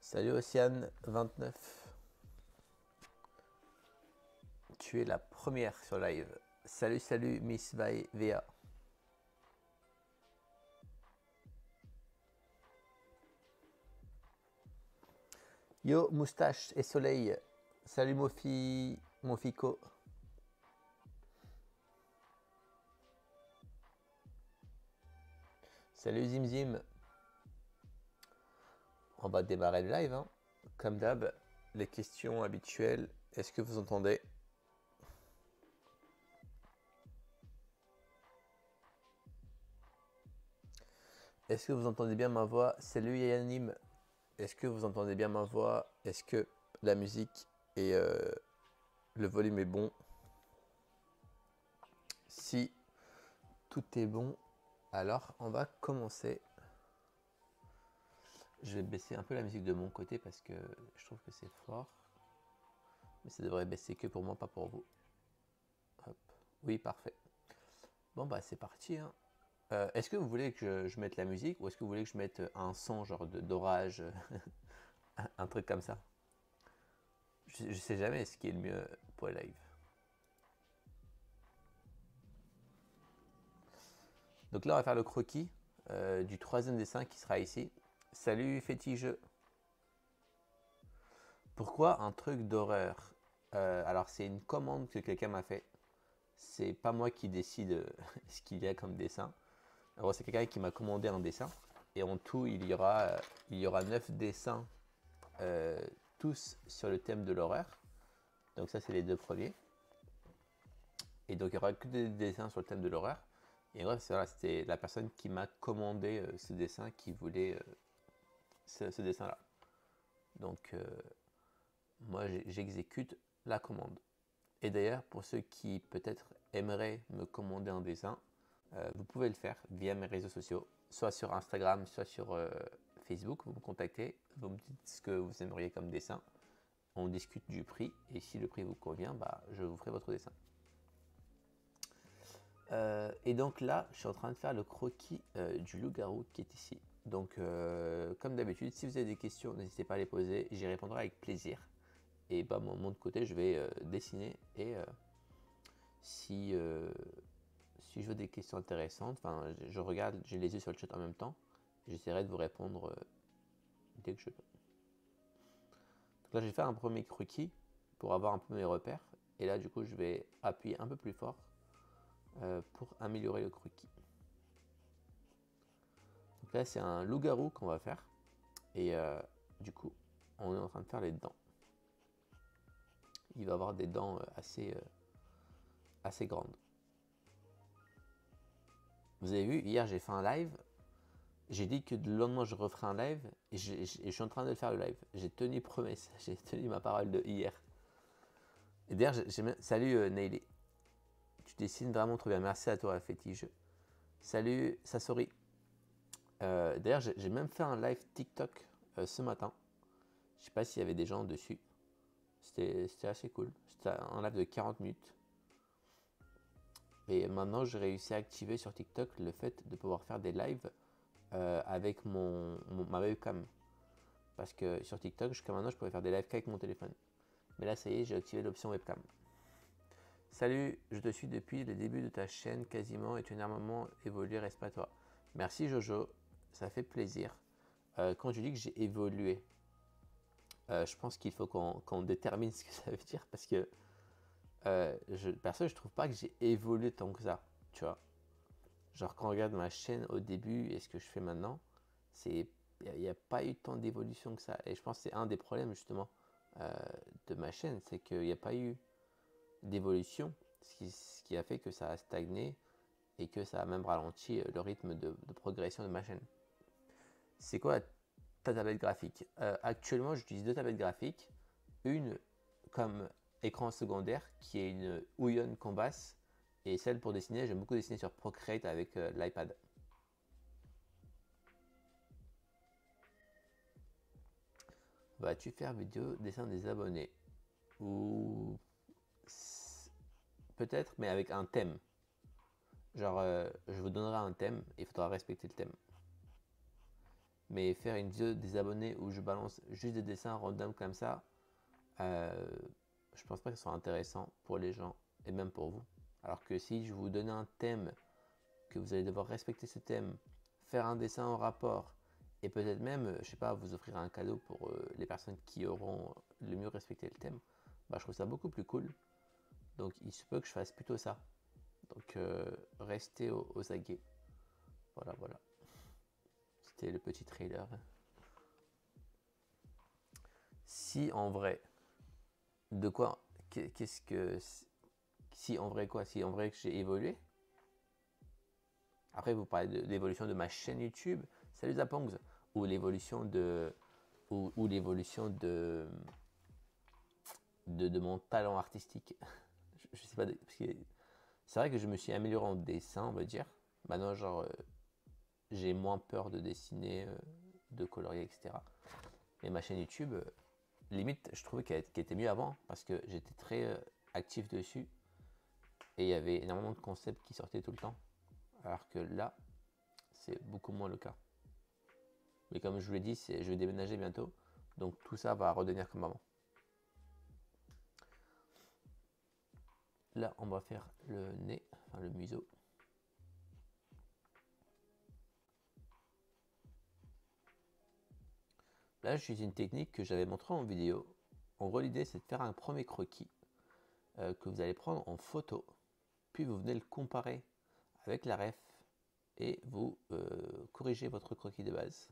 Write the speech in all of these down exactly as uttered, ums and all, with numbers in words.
Salut Océane vingt-neuf. Tu es la première sur live. Salut, salut Miss Vi- V A. Yo, moustache et soleil. Salut Mofi, Mofiko. Salut Zim Zim. On va démarrer le live, hein. Comme d'hab, les questions habituelles. Est-ce que vous entendez? Est-ce que vous entendez bien ma voix? Salut Yanim. Est-ce que vous entendez bien ma voix? Est-ce que la musique et euh, le volume est bon? Si tout est bon, alors on va commencer. Je vais baisser un peu la musique de mon côté parce que je trouve que c'est fort. Mais ça devrait baisser que pour moi, pas pour vous. Hop. Oui, parfait. Bon, bah c'est parti, hein. Euh, est-ce que vous voulez que je, je mette la musique ou est-ce que vous voulez que je mette un son genre de- d'orage, un, un truc comme ça? Je, je sais jamais ce qui est le mieux pour les lives. Donc là, on va faire le croquis euh, du troisième dessin qui sera ici. Salut fétiche. Pourquoi un truc d'horreur? Euh, Alors c'est une commande que quelqu'un m'a fait. C'est pas moi qui décide ce qu'il y a comme dessin. Alors c'est quelqu'un qui m'a commandé un dessin. Et en tout, il y aura, euh, il y aura neuf dessins, euh, tous sur le thème de l'horreur. Donc ça, c'est les deux premiers. Et donc il y aura que des dessins sur le thème de l'horreur. Et bref, voilà, c'était la personne qui m'a commandé euh, ce dessin qui voulait euh, ce, ce dessin-là. Donc euh, moi, j'exécute la commande. Et d'ailleurs, pour ceux qui peut-être aimeraient me commander un dessin, euh, vous pouvez le faire via mes réseaux sociaux, soit sur Instagram, soit sur euh, Facebook. Vous me contactez, vous me dites ce que vous aimeriez comme dessin. On discute du prix et si le prix vous convient, bah, je vous ferai votre dessin. Euh, et donc là, je suis en train de faire le croquis euh, du loup-garou qui est ici. Donc, euh, comme d'habitude, si vous avez des questions, n'hésitez pas à les poser, j'y répondrai avec plaisir. Et bah, moi, de mon côté, je vais euh, dessiner et euh, si, euh, si je veux des questions intéressantes, enfin, je, je regarde, j'ai les yeux sur le chat en même temps, j'essaierai de vous répondre euh, dès que je peux. Donc là, je vais faire un premier croquis pour avoir un peu mes repères. Et là, du coup, je vais appuyer un peu plus fort euh, pour améliorer le croquis. Donc là, c'est un loup-garou qu'on va faire. Et euh, du coup, on est en train de faire les dents. Il va avoir des dents euh, assez, euh, assez grandes. Vous avez vu, hier, j'ai fait un live. J'ai dit que le lendemain, je referai un live. Et, je, et je suis en train de le faire le live. J'ai tenu promesse. J'ai tenu ma parole de hier. Et d'ailleurs, j'ai, salut euh, Neily. Tu dessines vraiment trop bien. Merci à toi, fétiche. Salut Sasori. Euh, D'ailleurs, j'ai même fait un live TikTok euh, ce matin. Je sais pas s'il y avait des gens dessus. C'était assez cool. C'était un live de quarante minutes. Et maintenant, j'ai réussi à activer sur TikTok le fait de pouvoir faire des lives euh, avec mon, mon, ma webcam. Parce que sur TikTok, jusqu'à maintenant, je pouvais faire des lives qu'avec mon téléphone. Mais là, ça y est, j'ai activé l'option webcam. Salut, je te suis depuis le début de ta chaîne quasiment et tu as énormément évolué, reste à toi. Merci Jojo, ça fait plaisir. Euh, quand je dis que j'ai évolué, euh, je pense qu'il faut qu'on qu'on détermine ce que ça veut dire parce que euh, je, perso, je trouve pas que j'ai évolué tant que ça, tu vois. Genre quand on regarde ma chaîne au début et ce que je fais maintenant, c'est il n'y a, a pas eu tant d'évolution que ça. Et je pense que c'est un des problèmes justement euh, de ma chaîne, c'est qu'il n'y a pas eu d'évolution, ce qui, ce qui a fait que ça a stagné et que ça a même ralenti le rythme de, de progression de ma chaîne. C'est quoi ta tablette graphique? euh, Actuellement, j'utilise deux tablettes graphiques. Une comme écran secondaire qui est une Ouyon Canvas et celle pour dessiner, j'aime beaucoup dessiner sur Procreate avec euh, l'iPad. Vas-tu faire vidéo dessin des abonnés? Ou peut-être, mais avec un thème. Genre, euh, je vous donnerai un thème et il faudra respecter le thème. Mais faire une vidéo des abonnés où je balance juste des dessins random comme ça, euh, je pense pas que ce soit intéressant pour les gens et même pour vous. Alors que si je vous donne un thème, que vous allez devoir respecter ce thème, faire un dessin en rapport et peut-être même, je sais pas, vous offrir un cadeau pour euh, les personnes qui auront le mieux respecté le thème, bah, je trouve ça beaucoup plus cool. Donc il se peut que je fasse plutôt ça. Donc euh, restez aux, aux aguets. Voilà, voilà. C'était le petit trailer. Si en vrai, de quoi, qu'est-ce que, si en vrai quoi, si en vrai que j'ai évolué. Après vous parlez de l'évolution de ma chaîne YouTube, salut Zapongs, ou l'évolution de, ou, ou l'évolution de, de, de mon talent artistique. je, je sais pas, parce que c'est vrai que je me suis amélioré en dessin, on va dire. Maintenant genre euh, j'ai moins peur de dessiner, euh, de colorier, et cetera. Mais ma chaîne YouTube, euh, limite, je trouvais qu'elle qu'elle était mieux avant parce que j'étais très euh, actif dessus et il y avait énormément de concepts qui sortaient tout le temps. Alors que là, c'est beaucoup moins le cas. Mais comme je vous l'ai dit, je vais déménager bientôt, donc tout ça va redevenir comme avant. Là, on va faire le nez, enfin le museau. Là, j'utilise une technique que j'avais montrée en vidéo. En gros, l'idée, c'est de faire un premier croquis euh, que vous allez prendre en photo, puis vous venez le comparer avec la ref et vous euh, corrigez votre croquis de base.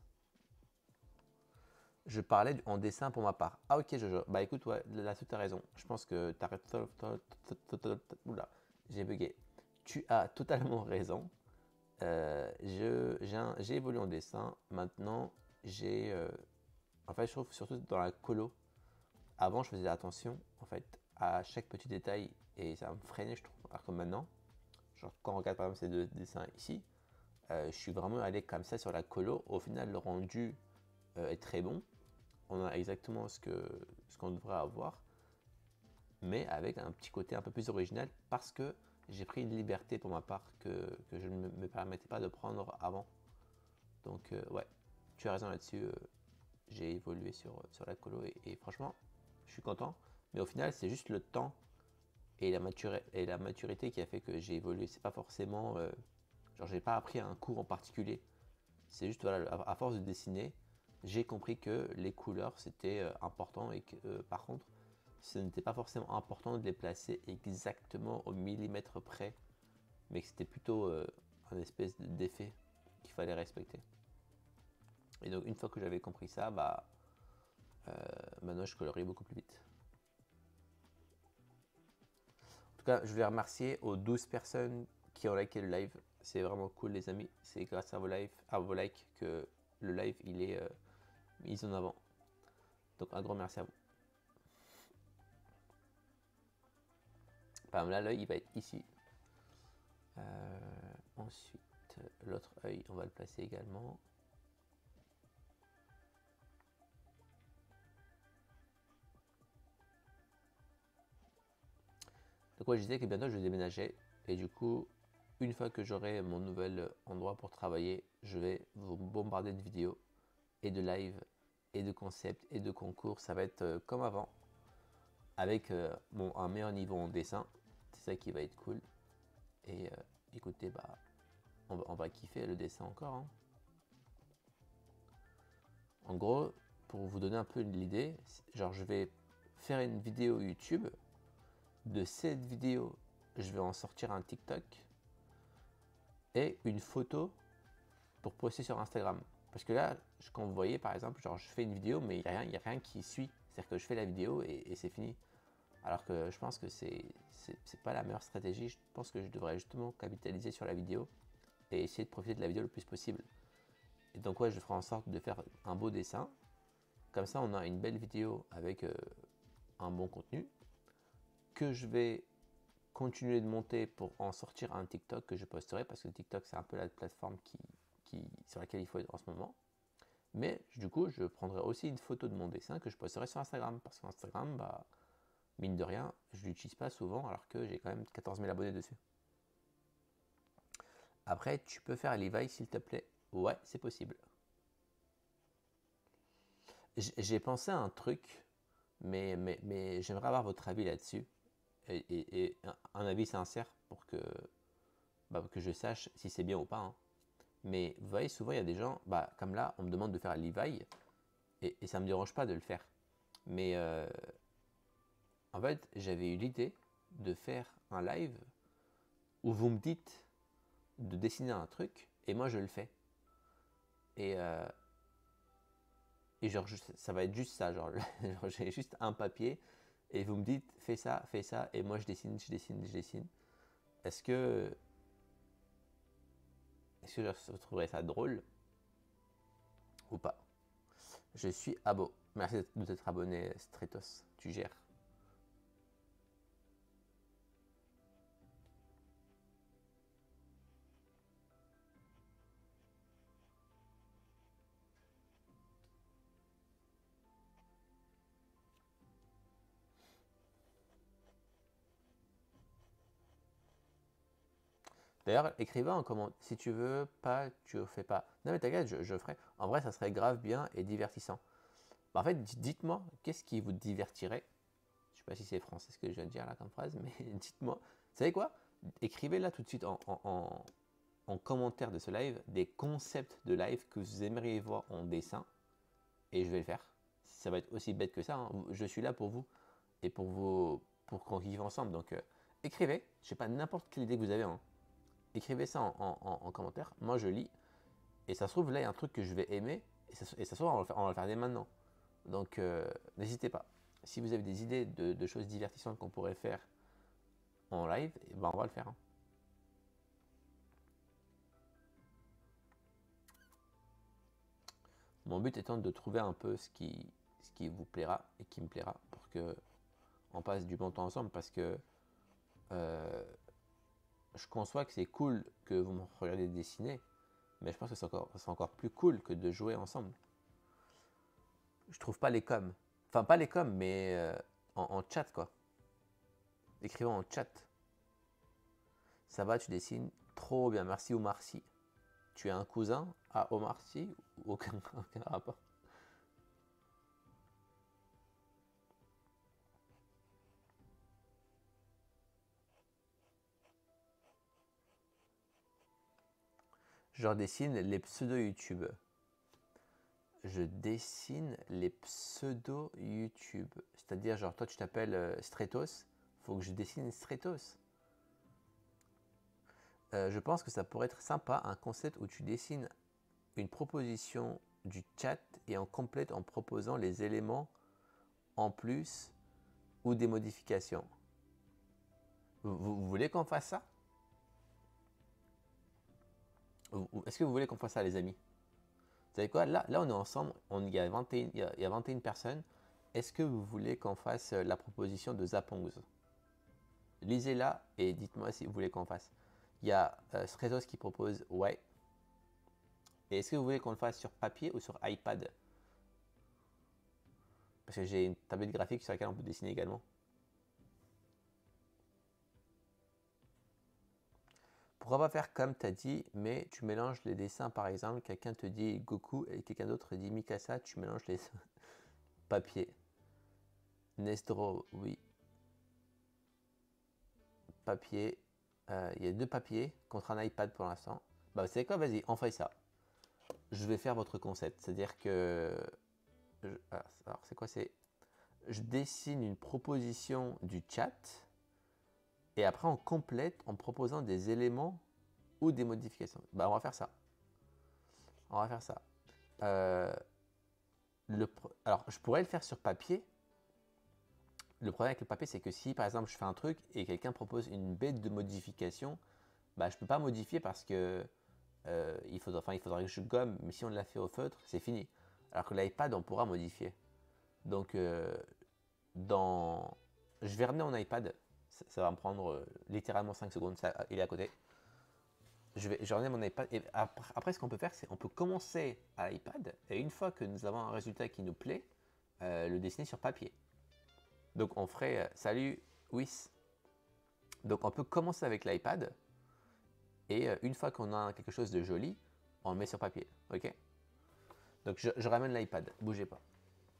Je parlais en dessin pour ma part. Ah ok Jojo, bah écoute, ouais, là tu as raison. Je pense que tu as... Oula, j'ai bugué. Tu as totalement raison. Euh, j'ai évolué en dessin. Maintenant, j'ai... Euh, en fait, je trouve surtout dans la colo. Avant, je faisais attention, en fait, à chaque petit détail et ça me freinait, je trouve. Alors que maintenant, genre quand on regarde par exemple ces deux dessins ici, euh, je suis vraiment allé comme ça sur la colo. Au final, le rendu euh, est très bon. On a exactement ce que ce qu'on devrait avoir, mais avec un petit côté un peu plus original parce que j'ai pris une liberté pour ma part que, que je ne me permettais pas de prendre avant. Donc euh, ouais, tu as raison là-dessus. Euh, j'ai évolué sur, sur la colo et, et franchement, je suis content. Mais au final, c'est juste le temps et la, maturité, et la maturité qui a fait que j'ai évolué. C'est pas forcément, euh, genre j'ai pas appris un cours en particulier. C'est juste voilà, à, à force de dessiner, j'ai compris que les couleurs c'était euh, important et que euh, par contre, ce n'était pas forcément important de les placer exactement au millimètre près, mais que c'était plutôt euh, un espèce d'effet qu'il fallait respecter. Et donc une fois que j'avais compris ça, bah euh, maintenant je colorie beaucoup plus vite. En tout cas, je voulais remercier aux douze personnes qui ont liké le live. C'est vraiment cool les amis. C'est grâce à vos, live, à vos likes que le live il est euh, mis en avant. Donc un grand merci à vous. Par exemple, là, l'œil il va être ici. Euh, ensuite, l'autre œil, on va le placer également. Donc ouais, je disais que bientôt je vais déménager et du coup, une fois que j'aurai mon nouvel endroit pour travailler, je vais vous bombarder de vidéos et de live et de concepts et de concours. Ça va être euh, comme avant, avec euh, bon, un meilleur niveau en dessin. C'est ça qui va être cool. Et euh, écoutez, bah, on va, on va kiffer le dessin encore. Hein. En gros, pour vous donner un peu l'idée, genre je vais faire une vidéo YouTube. De cette vidéo, je vais en sortir un TikTok et une photo pour poster sur Instagram. Parce que là, quand vous voyez par exemple, genre je fais une vidéo, mais il n'y a, a rien qui suit. C'est-à-dire que je fais la vidéo et, et c'est fini. Alors que je pense que c'est c'est pas la meilleure stratégie. Je pense que je devrais justement capitaliser sur la vidéo et essayer de profiter de la vidéo le plus possible. Et donc ouais, je ferai en sorte de faire un beau dessin. Comme ça, on a une belle vidéo avec euh, un bon contenu que je vais continuer de monter pour en sortir un TikTok que je posterai parce que TikTok c'est un peu la plateforme qui, qui, sur laquelle il faut être en ce moment. Mais du coup, je prendrai aussi une photo de mon dessin que je posterai sur Instagram parce qu'Instagram, bah, mine de rien, je l'utilise pas souvent alors que j'ai quand même quatorze mille abonnés dessus. Après, tu peux faire Levi s'il te plaît. Ouais, c'est possible. J'ai pensé à un truc, mais, mais, mais j'aimerais avoir votre avis là-dessus. Et, et, et un, un avis sincère pour que, bah, que je sache si c'est bien ou pas, hein. Mais vous voyez, souvent il y a des gens, bah, comme là, on me demande de faire l'E-Vaille, et, et ça ne me dérange pas de le faire. Mais euh, en fait, j'avais eu l'idée de faire un live où vous me dites de dessiner un truc, et moi je le fais. Et, euh, et genre, ça va être juste ça, genre, genre j'ai juste un papier, et vous me dites, fais ça, fais ça, et moi je dessine, je dessine, je dessine. Est-ce que, est-ce que je trouverais ça drôle ou pas? Je suis abo. Merci de t'être abonné, Stratos. Tu gères. D'ailleurs, écrivez en commentaire. Si tu veux pas, tu le fais pas. Non mais t'inquiète, je, je ferai. En vrai, ça serait grave bien et divertissant. Bah, en fait, dites-moi, qu'est-ce qui vous divertirait? Je sais pas si c'est français ce que je viens de dire là comme phrase, mais dites-moi. Vous savez quoi? Écrivez là tout de suite en, en, en, en commentaire de ce live des concepts de live que vous aimeriez voir en dessin. Et je vais le faire. Ça va être aussi bête que ça, hein. Je suis là pour vous et pour vous, pour qu'on vive ensemble. Donc, euh, écrivez. Je sais pas, n'importe quelle idée que vous avez, hein. Écrivez ça en, en, en, commentaire. Moi, je lis. Et ça se trouve, là, il y a un truc que je vais aimer. Et ça, et ça se trouve, on va le faire, on va le faire dès maintenant. Donc, euh, n'hésitez pas. Si vous avez des idées de, de choses divertissantes qu'on pourrait faire en live, eh ben, on va le faire, hein. Mon but étant de trouver un peu ce qui, ce qui vous plaira et qui me plaira pour que on passe du bon temps ensemble, parce que euh, je conçois que c'est cool que vous me regardiez dessiner, mais je pense que c'est encore, c'est encore plus cool que de jouer ensemble. Je trouve pas les coms. Enfin, pas les coms, mais euh, en, en chat, quoi. Écrivant en chat. Ça va, tu dessines trop bien. Merci Omar Sy. Tu es un cousin à Omar Sy? Aucun, aucun rapport. Je dessine les pseudo-YouTube. Je dessine les pseudo-YouTube. C'est-à-dire, genre, toi, tu t'appelles euh, Stratos. Faut que je dessine Stratos. Euh, je pense que ça pourrait être sympa, un concept où tu dessines une proposition du chat et en complète en proposant les éléments en plus ou des modifications. Vous, vous, vous voulez qu'on fasse ça? Est-ce que vous voulez qu'on fasse ça, les amis? Vous savez quoi? Là, là, on est ensemble. On, il, y a vingt et un, il, y a, il y a vingt et une personnes. Est-ce que vous voulez qu'on fasse la proposition de Zapongs? Lisez-la et dites-moi si vous voulez qu'on fasse. Il y a euh, Sretos qui propose ouais. Et est-ce que vous voulez qu'on le fasse sur papier ou sur iPad? Parce que j'ai une tablette graphique sur laquelle on peut dessiner également. Pourquoi pas faire comme tu as dit, mais tu mélanges les dessins, par exemple, quelqu'un te dit Goku et quelqu'un d'autre dit Mikasa, tu mélanges les papier. Nestro, oui. Papier. Euh, il y a deux papiers contre un iPad pour l'instant. Bah, vous savez quoi? Vas-y, on fait ça. Je vais faire votre concept. C'est-à-dire que. Je, alors, c'est quoi? C'est. Je dessine une proposition du chat. Et après, on complète en proposant des éléments ou des modifications. Bah, on va faire ça. On va faire ça. Euh, le, alors, je pourrais le faire sur papier. Le problème avec le papier, c'est que si, par exemple, je fais un truc et quelqu'un propose une bête de modification, bah, je ne peux pas modifier parce que euh, il, faudra, enfin, il faudrait que je gomme. Mais si on l'a fait au feutre, c'est fini. Alors que l'iPad, on pourra modifier. Donc, euh, dans... je vais ramener mon iPad. Ça, ça va me prendre euh, littéralement cinq secondes. Ça, il est à côté. Je vais, je vais ramener mon iPad. Et après, après ce qu'on peut faire, c'est on peut commencer à l'iPad. Et une fois que nous avons un résultat qui nous plaît, euh, le dessiner sur papier. Donc, on ferait euh, salut, Wiss. Donc, on peut commencer avec l'iPad. Et euh, une fois qu'on a quelque chose de joli, on le met sur papier. Ok? Donc, je, je ramène l'iPad. Bougez pas.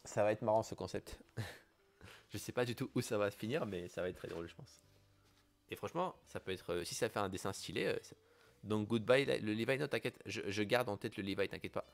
Ça va être marrant ce concept. Je sais pas du tout où ça va finir, mais ça va être très drôle, je pense. Et franchement, ça peut être. euh, si ça fait un dessin stylé. euh, c'est- donc, goodbye, le Levi, non, t'inquiète. Je, je garde en tête le Levi, t'inquiète pas.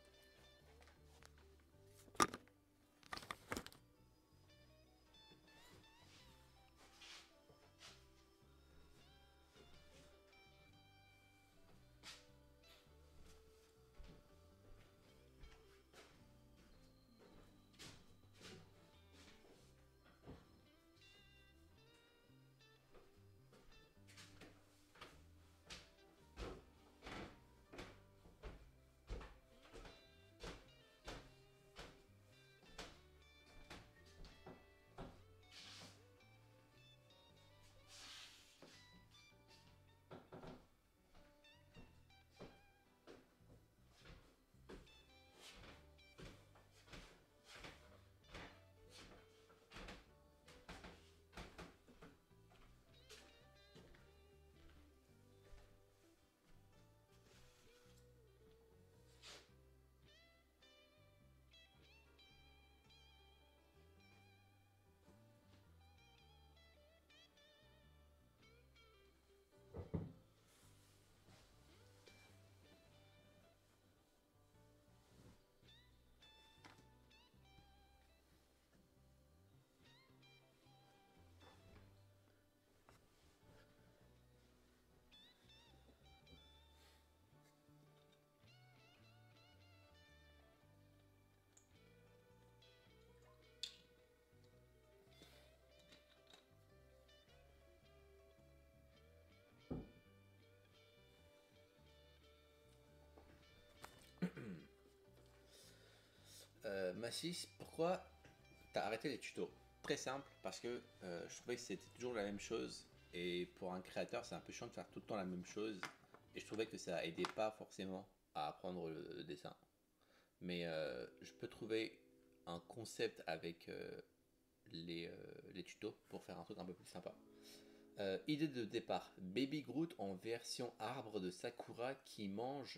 Euh, Massis, pourquoi t'as arrêté les tutos? Très simple, parce que euh, je trouvais que c'était toujours la même chose. Et pour un créateur, c'est un peu chiant de faire tout le temps la même chose. Et je trouvais que ça aidait pas forcément à apprendre le, le dessin. Mais euh, je peux trouver un concept avec euh, les, euh, les tutos pour faire un truc un peu plus sympa. Euh, idée de départ, Baby Groot en version arbre de Sakura qui mange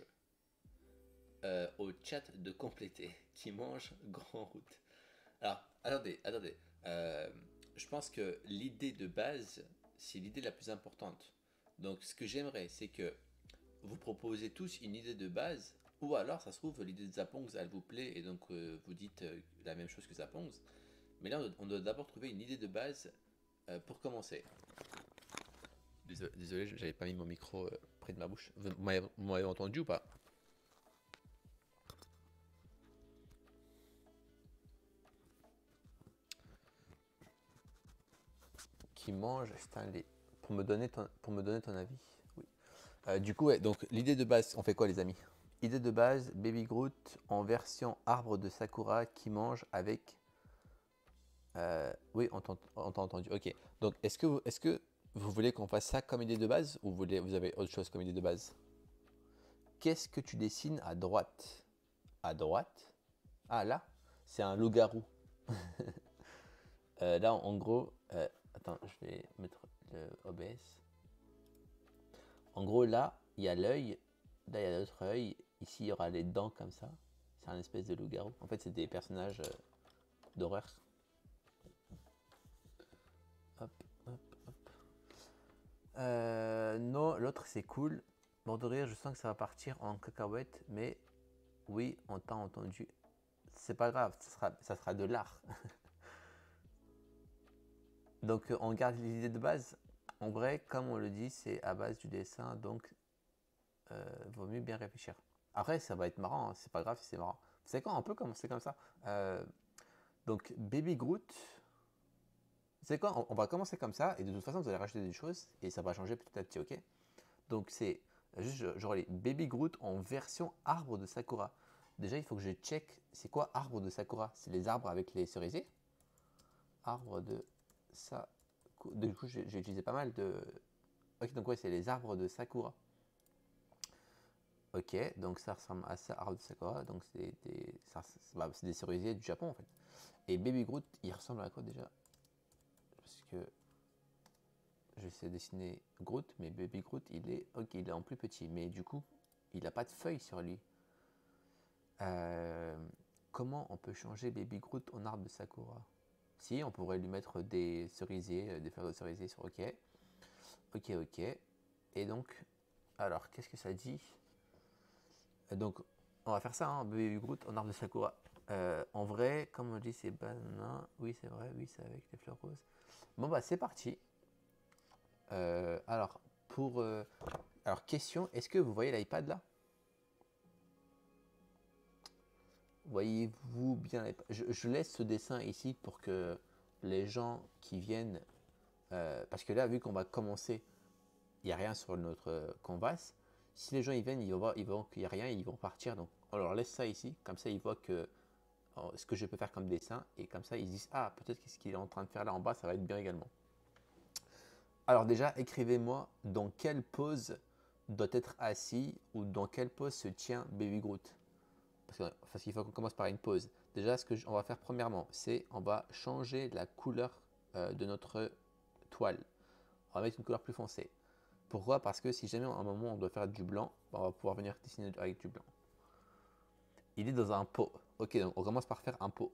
euh, au chat de compléter, qui mange Grand Route. Alors, attendez, attendez. Euh, je pense que l'idée de base, c'est l'idée la plus importante. Donc, ce que j'aimerais, c'est que vous proposez tous une idée de base, ou alors, ça se trouve, l'idée de Zapongs, elle vous plaît, et donc euh, vous dites euh, la même chose que Zapongs. Mais là, on doit, on doit d'abord trouver une idée de base euh, pour commencer. Désolé, désolé, j'avais pas mis mon micro euh, près de ma bouche. Vous m'avez vous m'avez entendu ou pas? Qui mange, putain, les... pour me donner ton, pour me donner ton avis. Oui. Euh, du coup, ouais, donc l'idée de base, on fait quoi les amis? Idée de base, Baby Groot en version arbre de Sakura qui mange avec... Euh, oui, on t'a entendu. Ok. Donc, est-ce que, vous, est-ce que vous voulez qu'on fasse ça comme idée de base ou vous, voulez, vous avez autre chose comme idée de base? Qu'est-ce que tu dessines à droite? À droite? Ah, là, c'est un loup-garou. euh, là, en gros... Euh, attends, je vais mettre le O B S. En gros, là, il y a l'œil. Là, il y a l'autre œil. Ici, il y aura les dents comme ça. C'est un espèce de loup-garou. En fait, c'est des personnages euh, d'horreur. Hop, hop, hop. Euh, non, l'autre, c'est cool. Mort de rire, je sens que ça va partir en cacahuète. Mais oui, on t'a entendu. C'est pas grave, ça sera, ça sera de l'art. Donc, euh, on garde l'idée de base. En vrai, comme on le dit, c'est à base du dessin. Donc, euh, vaut mieux bien réfléchir. Après, ça va être marrant, hein, c'est pas grave si c'est marrant. C'est quand on peut commencer comme ça. Euh, donc, Baby Groot, c'est quoi on, on va commencer comme ça, et de toute façon, vous allez rajouter des choses, et ça va changer petit à petit, ok? Donc, c'est juste, j'aurai les Baby Groot en version arbre de Sakura. Déjà, il faut que je check, c'est quoi arbre de Sakura? C'est les arbres avec les cerisiers? Arbre de Sakura. Du coup, j'ai utilisé pas mal de. Ok, donc ouais, c'est les arbres de Sakura. Ok, donc ça ressemble à ça, arbre de Sakura, donc c'est des, ça- c'est bah, c'est des cerisiers du Japon en fait. Et Baby Groot, il ressemble à quoi déjà? Parce que je sais dessiner Groot, mais Baby Groot, il est, ok, il est en plus petit, mais du coup, il n'a pas de feuilles sur lui. Euh, comment on peut changer Baby Groot en arbre de Sakura? Si, on pourrait lui mettre des cerisiers, des fleurs de cerisier sur OK. Ok, ok. Et donc, alors, qu'est-ce que ça dit? Donc, on va faire ça, hein, Baby Groot en arbre de Sakura. Euh, en vrai, comme on dit, c'est banana. Oui, c'est vrai, oui, c'est avec les fleurs roses. Bon, bah, c'est parti. Euh, alors, pour. Euh, alors, question, est-ce que vous voyez l'iPad là? Voyez-vous bien l'iPad? je, je laisse ce dessin ici pour que les gens qui viennent. Euh, parce que là, vu qu'on va commencer, il n'y a rien sur notre canvas. Si les gens ils viennent, ils vont voir, ils vont qu'il n'y a rien, ils vont partir. Donc, on leur laisse ça ici. Comme ça, ils voient que oh, ce que je peux faire comme dessin. Et comme ça, ils disent, ah, peut-être que ce qu'il est en train de faire là en bas, ça va être bien également. Alors déjà, écrivez-moi dans quelle pose doit être assis ou dans quelle pose se tient Baby Groot. Parce qu'il parce qu'il faut qu'on commence par une pose. Déjà, ce qu'on va faire premièrement, c'est on va changer la couleur euh, de notre toile. On va mettre une couleur plus foncée. Pourquoi? Parce que si jamais à un moment on doit faire du blanc, on va pouvoir venir dessiner avec du blanc. Il est dans un pot. Ok, donc on commence par faire un pot.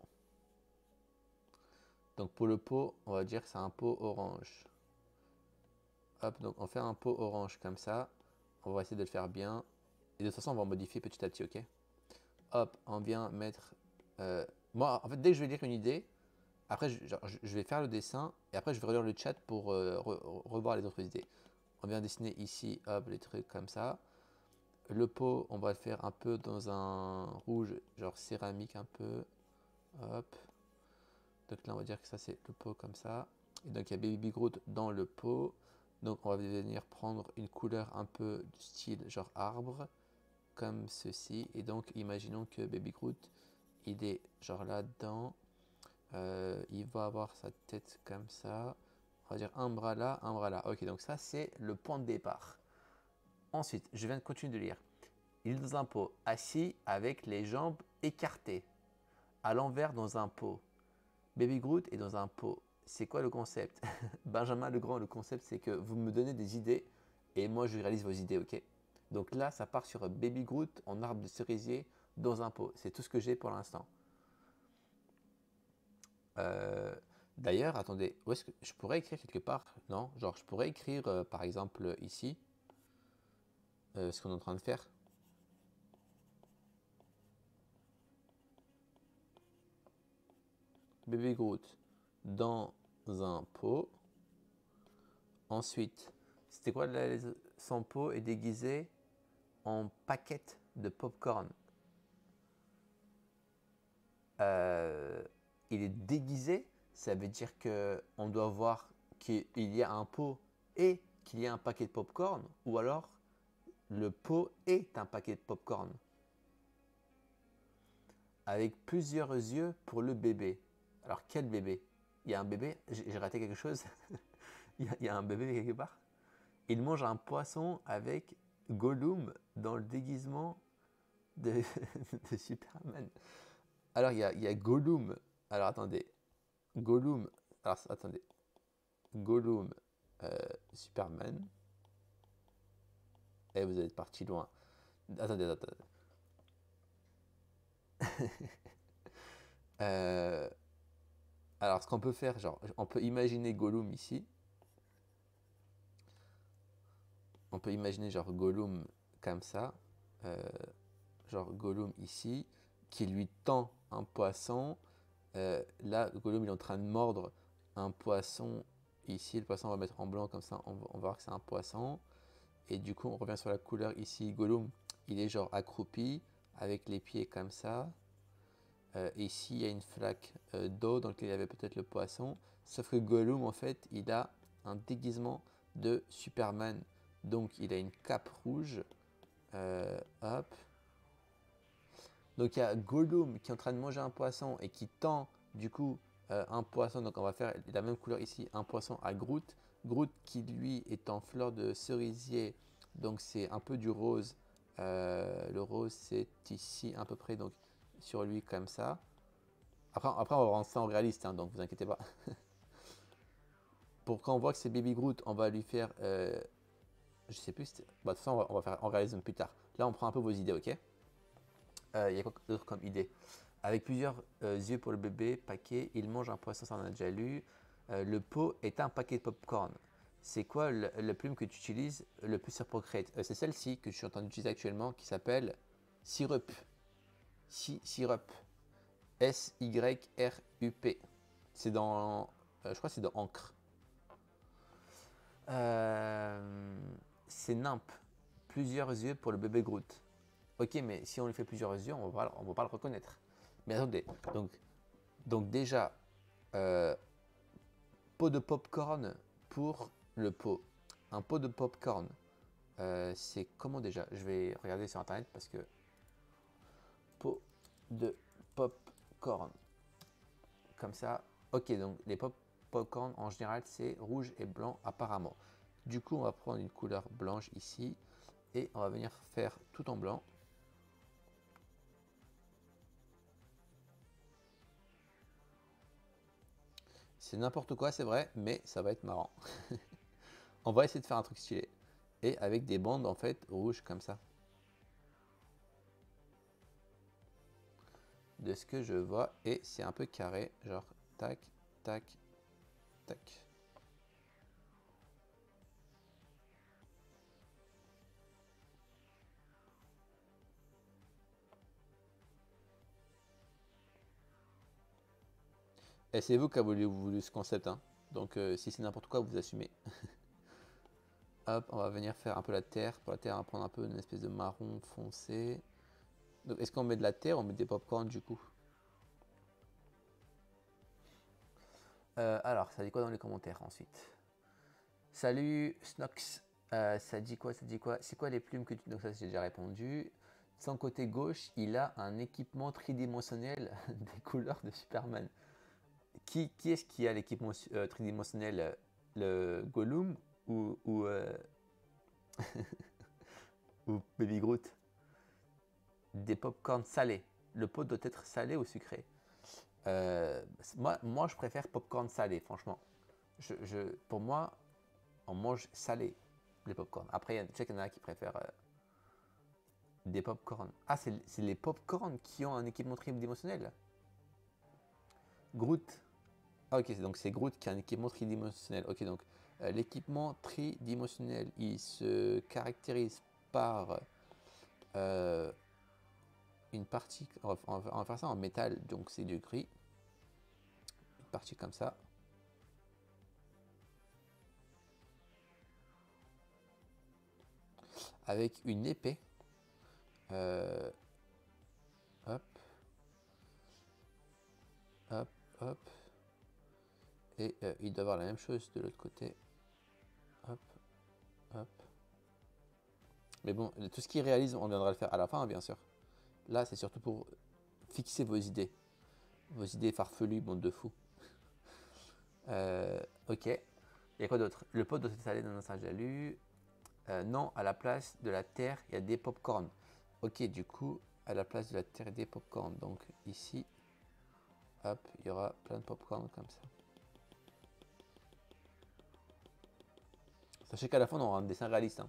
Donc pour le pot, on va dire que c'est un pot orange. Hop, donc on fait un pot orange comme ça. On va essayer de le faire bien. Et de toute façon, on va modifier petit à petit, ok? Hop, on vient mettre... Euh, moi, en fait, dès que je vais lire une idée, après, je, genre, je vais faire le dessin et après, je vais relire le chat pour euh, re revoir les autres idées. On vient dessiner ici, hop, les trucs comme ça. Le pot, on va le faire un peu dans un rouge, genre céramique un peu. Hop. Donc là, on va dire que ça, c'est le pot comme ça. Et donc, il y a Baby Groot dans le pot. Donc, on va venir prendre une couleur un peu du style genre arbre, comme ceci. Et donc, imaginons que Baby Groot, il est genre là-dedans. Euh, il va avoir sa tête comme ça. On va dire un bras là, un bras là. Ok, donc ça, c'est le point de départ. Ensuite, je viens de continuer de lire. Il est dans un pot, assis avec les jambes écartées, à l'envers dans un pot. Baby Groot est dans un pot. C'est quoi le concept? Benjamin Legrand, le concept, c'est que vous me donnez des idées et moi je réalise vos idées, ok? Donc là, ça part sur Baby Groot en arbre de cerisier dans un pot. C'est tout ce que j'ai pour l'instant. Euh, D'ailleurs, attendez, où est-ce que je pourrais écrire quelque part? Non, genre je pourrais écrire euh, par exemple ici euh, ce qu'on est en train de faire. Baby Groot dans un pot. Ensuite, c'était quoi la, son pot est déguisé en paquette de popcorn. Euh, il est déguisé, ça veut dire qu'on doit voir qu'il y a un pot et qu'il y a un paquet de popcorn, ou alors le pot est un paquet de popcorn. Avec plusieurs yeux pour le bébé. Alors quel bébé? Il y a un bébé? J'ai raté quelque chose? il, y a, il y a un bébé quelque part? Il mange un poisson avec Gollum dans le déguisement de, de Superman. Alors, il y a, il y a Gollum. Alors, attendez. Gollum. Alors, attendez. Gollum, euh, Superman. Et vous êtes parti loin. Attendez, attendez. euh, alors, ce qu'on peut faire, genre, on peut imaginer Gollum ici. On peut imaginer, genre, Gollum comme ça. Euh, genre, Gollum ici. Qui lui tend un poisson. Euh, là, Gollum il est en train de mordre un poisson. Ici, le poisson on va mettre en blanc comme ça, on va, on va voir que c'est un poisson. Et du coup, on revient sur la couleur ici. Gollum, il est genre accroupi avec les pieds comme ça. Euh, ici, il y a une flaque euh, d'eau dans laquelle il y avait peut-être le poisson. Sauf que Gollum, en fait, il a un déguisement de Superman. Donc, il a une cape rouge. Euh, hop. Donc il y a Gollum qui est en train de manger un poisson et qui tend du coup euh, un poisson. Donc on va faire la même couleur ici, un poisson à Groot. Groot qui lui est en fleur de cerisier, donc c'est un peu du rose. Euh, le rose c'est ici à peu près, donc sur lui comme ça. Après, après on va rendre ça en réaliste, hein, donc vous inquiétez pas. Pour quand on voit que c'est Baby Groot, on va lui faire, euh, je sais plus, bah, de toute façon on va, on va faire en réalisme plus tard. Là on prend un peu vos idées, ok? Il euh, y a quoi d'autre comme idée? Avec plusieurs euh, yeux pour le bébé, paquet, il mange un poisson, ça on a déjà lu. Euh, le pot est un paquet de popcorn. C'est quoi le, le plume que tu utilises le plus sur Procreate? euh, C'est celle-ci que je suis en train d'utiliser actuellement qui s'appelle Syrup. Si, Syrup. S Y R U P. C'est dans. Euh, je crois que c'est dans Encre. Euh, c'est Nimp. Plusieurs yeux pour le bébé Groot. Ok, mais si on lui fait plusieurs yeux, on ne va, va pas le reconnaître. Mais attendez. Donc, donc déjà, euh, pot de popcorn pour le pot. Un pot de popcorn, euh, c'est comment déjà? Je vais regarder sur internet parce que pot de popcorn, comme ça. Ok, donc les pop popcorn en général c'est rouge et blanc apparemment. Du coup, on va prendre une couleur blanche ici et on va venir faire tout en blanc. C'est n'importe quoi, c'est vrai, mais ça va être marrant. On va essayer de faire un truc stylé. Et avec des bandes en fait rouges comme ça. De ce que je vois, et c'est un peu carré, genre tac, tac, tac. Et c'est vous qui avez voulu, voulu ce concept, hein. Donc euh, si c'est n'importe quoi, vous assumez. Hop, on va venir faire un peu la terre. Pour la terre, on va prendre un peu une espèce de marron foncé. Donc est-ce qu'on met de la terre ou on met des popcorn du coup? euh, Alors, ça dit quoi dans les commentaires ensuite? Salut Snox, euh, ça dit quoi, ça dit quoi? C'est quoi les plumes que tu... Donc ça j'ai déjà répondu. Son côté gauche, il a un équipement tridimensionnel des couleurs de Superman. Qui, qui est-ce qui a l'équipement euh, tridimensionnel? Le Gollum ou, ou, euh, ou Baby Groot? Des popcorn salés. Le pot doit être salé ou sucré? euh, moi, moi, je préfère popcorn salé, franchement. Je, je, pour moi, on mange salé, les popcorn. Après, je sais qu'il y en a qui préfèrent euh, des popcorn. Ah, c'est les popcorn qui ont un équipement tridimensionnel? Groot. Ah, ok, donc c'est Groot qui a un équipement tridimensionnel. Ok, donc euh, l'équipement tridimensionnel, il se caractérise par euh, une partie, on va, on va faire ça en métal, donc c'est du gris. Une partie comme ça. Avec une épée. Euh, hop. Hop, hop. Et euh, il doit avoir la même chose de l'autre côté. Hop, hop. Mais bon, tout ce qu'il réalise, on viendra le faire à la fin, bien sûr. Là, c'est surtout pour fixer vos idées. Vos idées farfelues, bande de fous. Euh, ok. Il y a quoi d'autre? Le pot doit s'installer dans un sage d'alu. Euh, non, à la place de la terre, il y a des pop-corn. Ok, du coup, à la place de la terre, il y a des pop-corn. Donc ici, hop, il y aura plein de pop-corn comme ça. Sachez qu'à la fin, on aura un dessin réaliste. Hein.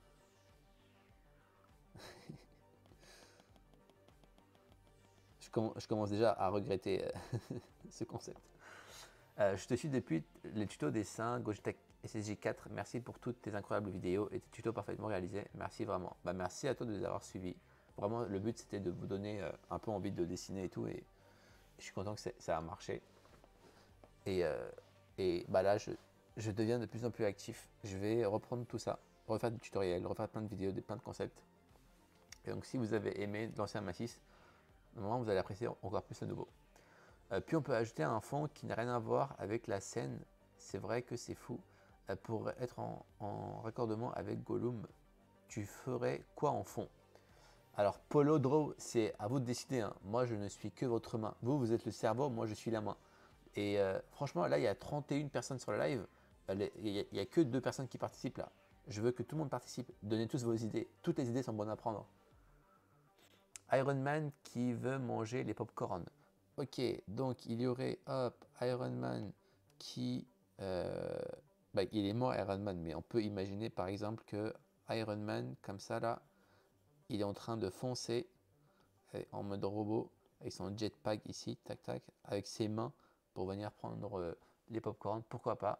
je, comm je, commence déjà à regretter euh, ce concept. Euh, je te suis depuis les tutos dessin Gojitech S S J quatre. Merci pour toutes tes incroyables vidéos et tes tutos parfaitement réalisés. Merci vraiment. Bah, merci à toi de les avoir suivis. Vraiment, le but c'était de vous donner euh, un peu envie de dessiner et tout. Et je suis content que ça a marché. Et, euh, et bah là, je, je deviens de plus en plus actif. Je vais reprendre tout ça, refaire des tutoriels, refaire plein de vidéos, des, plein de concepts. Et donc, si vous avez aimé l'ancien Massys, normalement, vous allez apprécier encore plus le nouveau. Euh, puis, on peut ajouter un fond qui n'a rien à voir avec la scène. C'est vrai que c'est fou. Euh, pour être en, en raccordement avec Gollum, tu ferais quoi en fond? Alors, Polo Draw, c'est à vous de décider. Hein. Moi, je ne suis que votre main. Vous, vous êtes le cerveau, moi, je suis la main. Et euh, franchement, là, il y a trente et une personnes sur le live. Il n'y a, a que deux personnes qui participent là. Je veux que tout le monde participe. Donnez tous vos idées. Toutes les idées sont bonnes à prendre. Iron Man qui veut manger les pop-corn. Ok, donc il y aurait, hop, Iron Man qui... Euh, bah, il est mort Iron Man, mais on peut imaginer par exemple que Iron Man, comme ça là, il est en train de foncer en mode robot avec son jetpack ici, tac tac, avec ses mains pour venir prendre euh, les popcorn, pourquoi pas.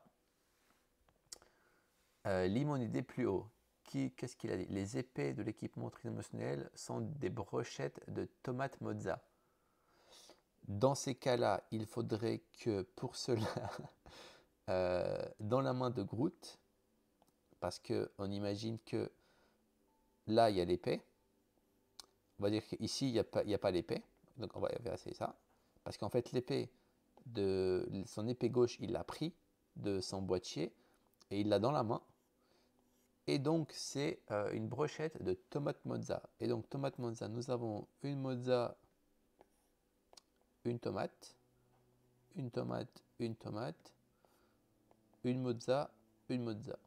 Euh, lis mon idée plus haut. Qui, qu'est-ce qu'il a dit? Les épées de l'équipement tridimensionnel sont des brochettes de tomates mozza. Dans ces cas-là, il faudrait que pour cela, euh, dans la main de Groot, parce qu'on imagine que là, il y a l'épée. On va dire qu'ici, il n'y a pas, il y a pas l'épée. Donc, on va vérifier ça. Parce qu'en fait, l'épée, de son épée gauche, il l'a pris de son boîtier et il l'a dans la main. Et donc, c'est euh, une brochette de tomate mozza. Et donc, tomate mozza, nous avons une mozza, une tomate, une tomate, une tomate, une mozza, une mozza.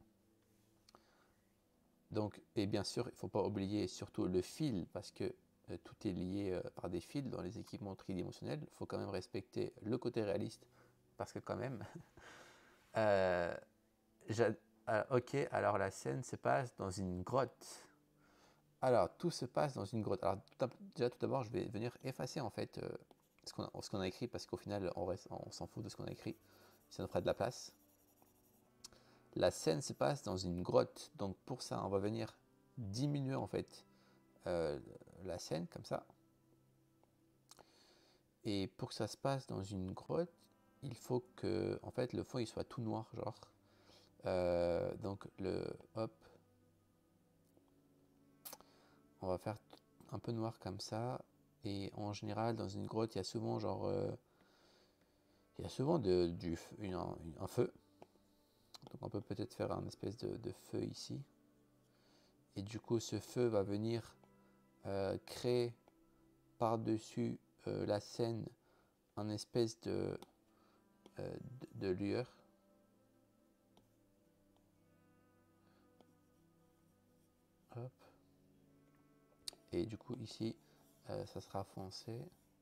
Donc, et bien sûr, il ne faut pas oublier surtout le fil, parce que euh, tout est lié euh, par des fils dans les équipements tridimensionnels. Il faut quand même respecter le côté réaliste, parce que quand même... euh, euh, ok, alors la scène se passe dans une grotte. Alors, tout se passe dans une grotte. Alors, tout, déjà, tout d'abord, je vais venir effacer, en fait, euh, ce qu'on a, ce qu'on a écrit, parce qu'au final, on, reste, on s'en fout de ce qu'on a écrit. Ça nous fera de la place. La scène se passe dans une grotte. Donc, pour ça, on va venir diminuer, en fait, euh, la scène, comme ça. Et pour que ça se passe dans une grotte, il faut que, en fait, le fond, il soit tout noir, genre. Euh, donc, le, hop. On va faire un peu noir comme ça. Et en général, dans une grotte, il y a souvent genre... Euh, il y a souvent de, du, une, un, un feu. Donc on peut peut-être faire un espèce de, de feu ici. Et du coup, ce feu va venir euh, créer par-dessus euh, la scène un espèce de, euh, de, de lueur. Hop. Et du coup, ici, euh, ça sera foncé.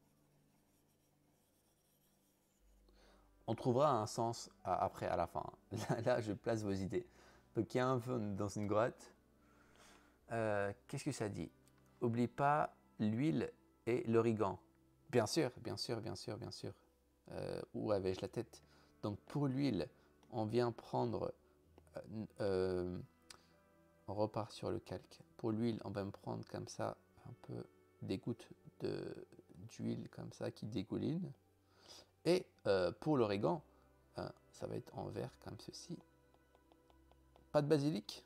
On trouvera un sens à, après, à la fin. Là, là, je place vos idées. Donc, il y a un feu dans une grotte. Euh, Qu'est-ce que ça dit? Oublie pas l'huile et l'origan. Bien sûr, bien sûr, bien sûr, bien sûr. Euh, où avais-je la tête? Donc, pour l'huile, on vient prendre... Euh, euh, on repart sur le calque. Pour l'huile, on va me prendre comme ça, un peu des gouttes d'huile comme ça qui dégoulinent. Et euh, pour l'origan, euh, ça va être en vert comme ceci. Pas de basilic.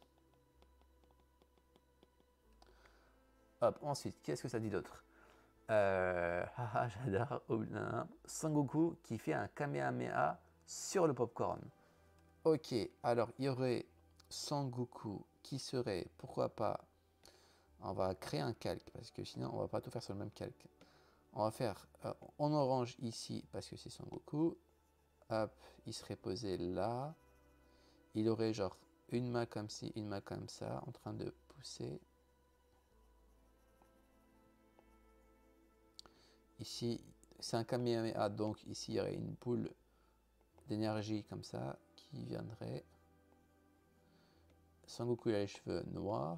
Hop, ensuite, qu'est-ce que ça dit d'autre? euh, Haha, j'adore. Sangoku qui fait un Kamehameha sur le popcorn. Ok, alors il y aurait Sangoku qui serait, pourquoi pas, on va créer un calque parce que sinon on va pas tout faire sur le même calque. On va faire euh, en orange ici parce que c'est Sangoku. Hop, il serait posé là. Il aurait genre une main comme ci, une main comme ça, en train de pousser. Ici, c'est un Kamehameha, donc ici il y aurait une boule d'énergie comme ça qui viendrait. Sangoku il a les cheveux noirs.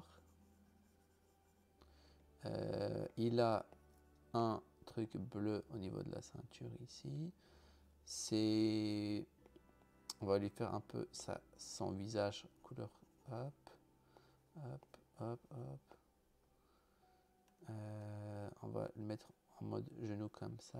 Euh, il a un truc bleu au niveau de la ceinture ici. C'est... On va lui faire un peu ça, son visage couleur hop, hop, hop, hop. Euh, on va le mettre en mode genou comme ça.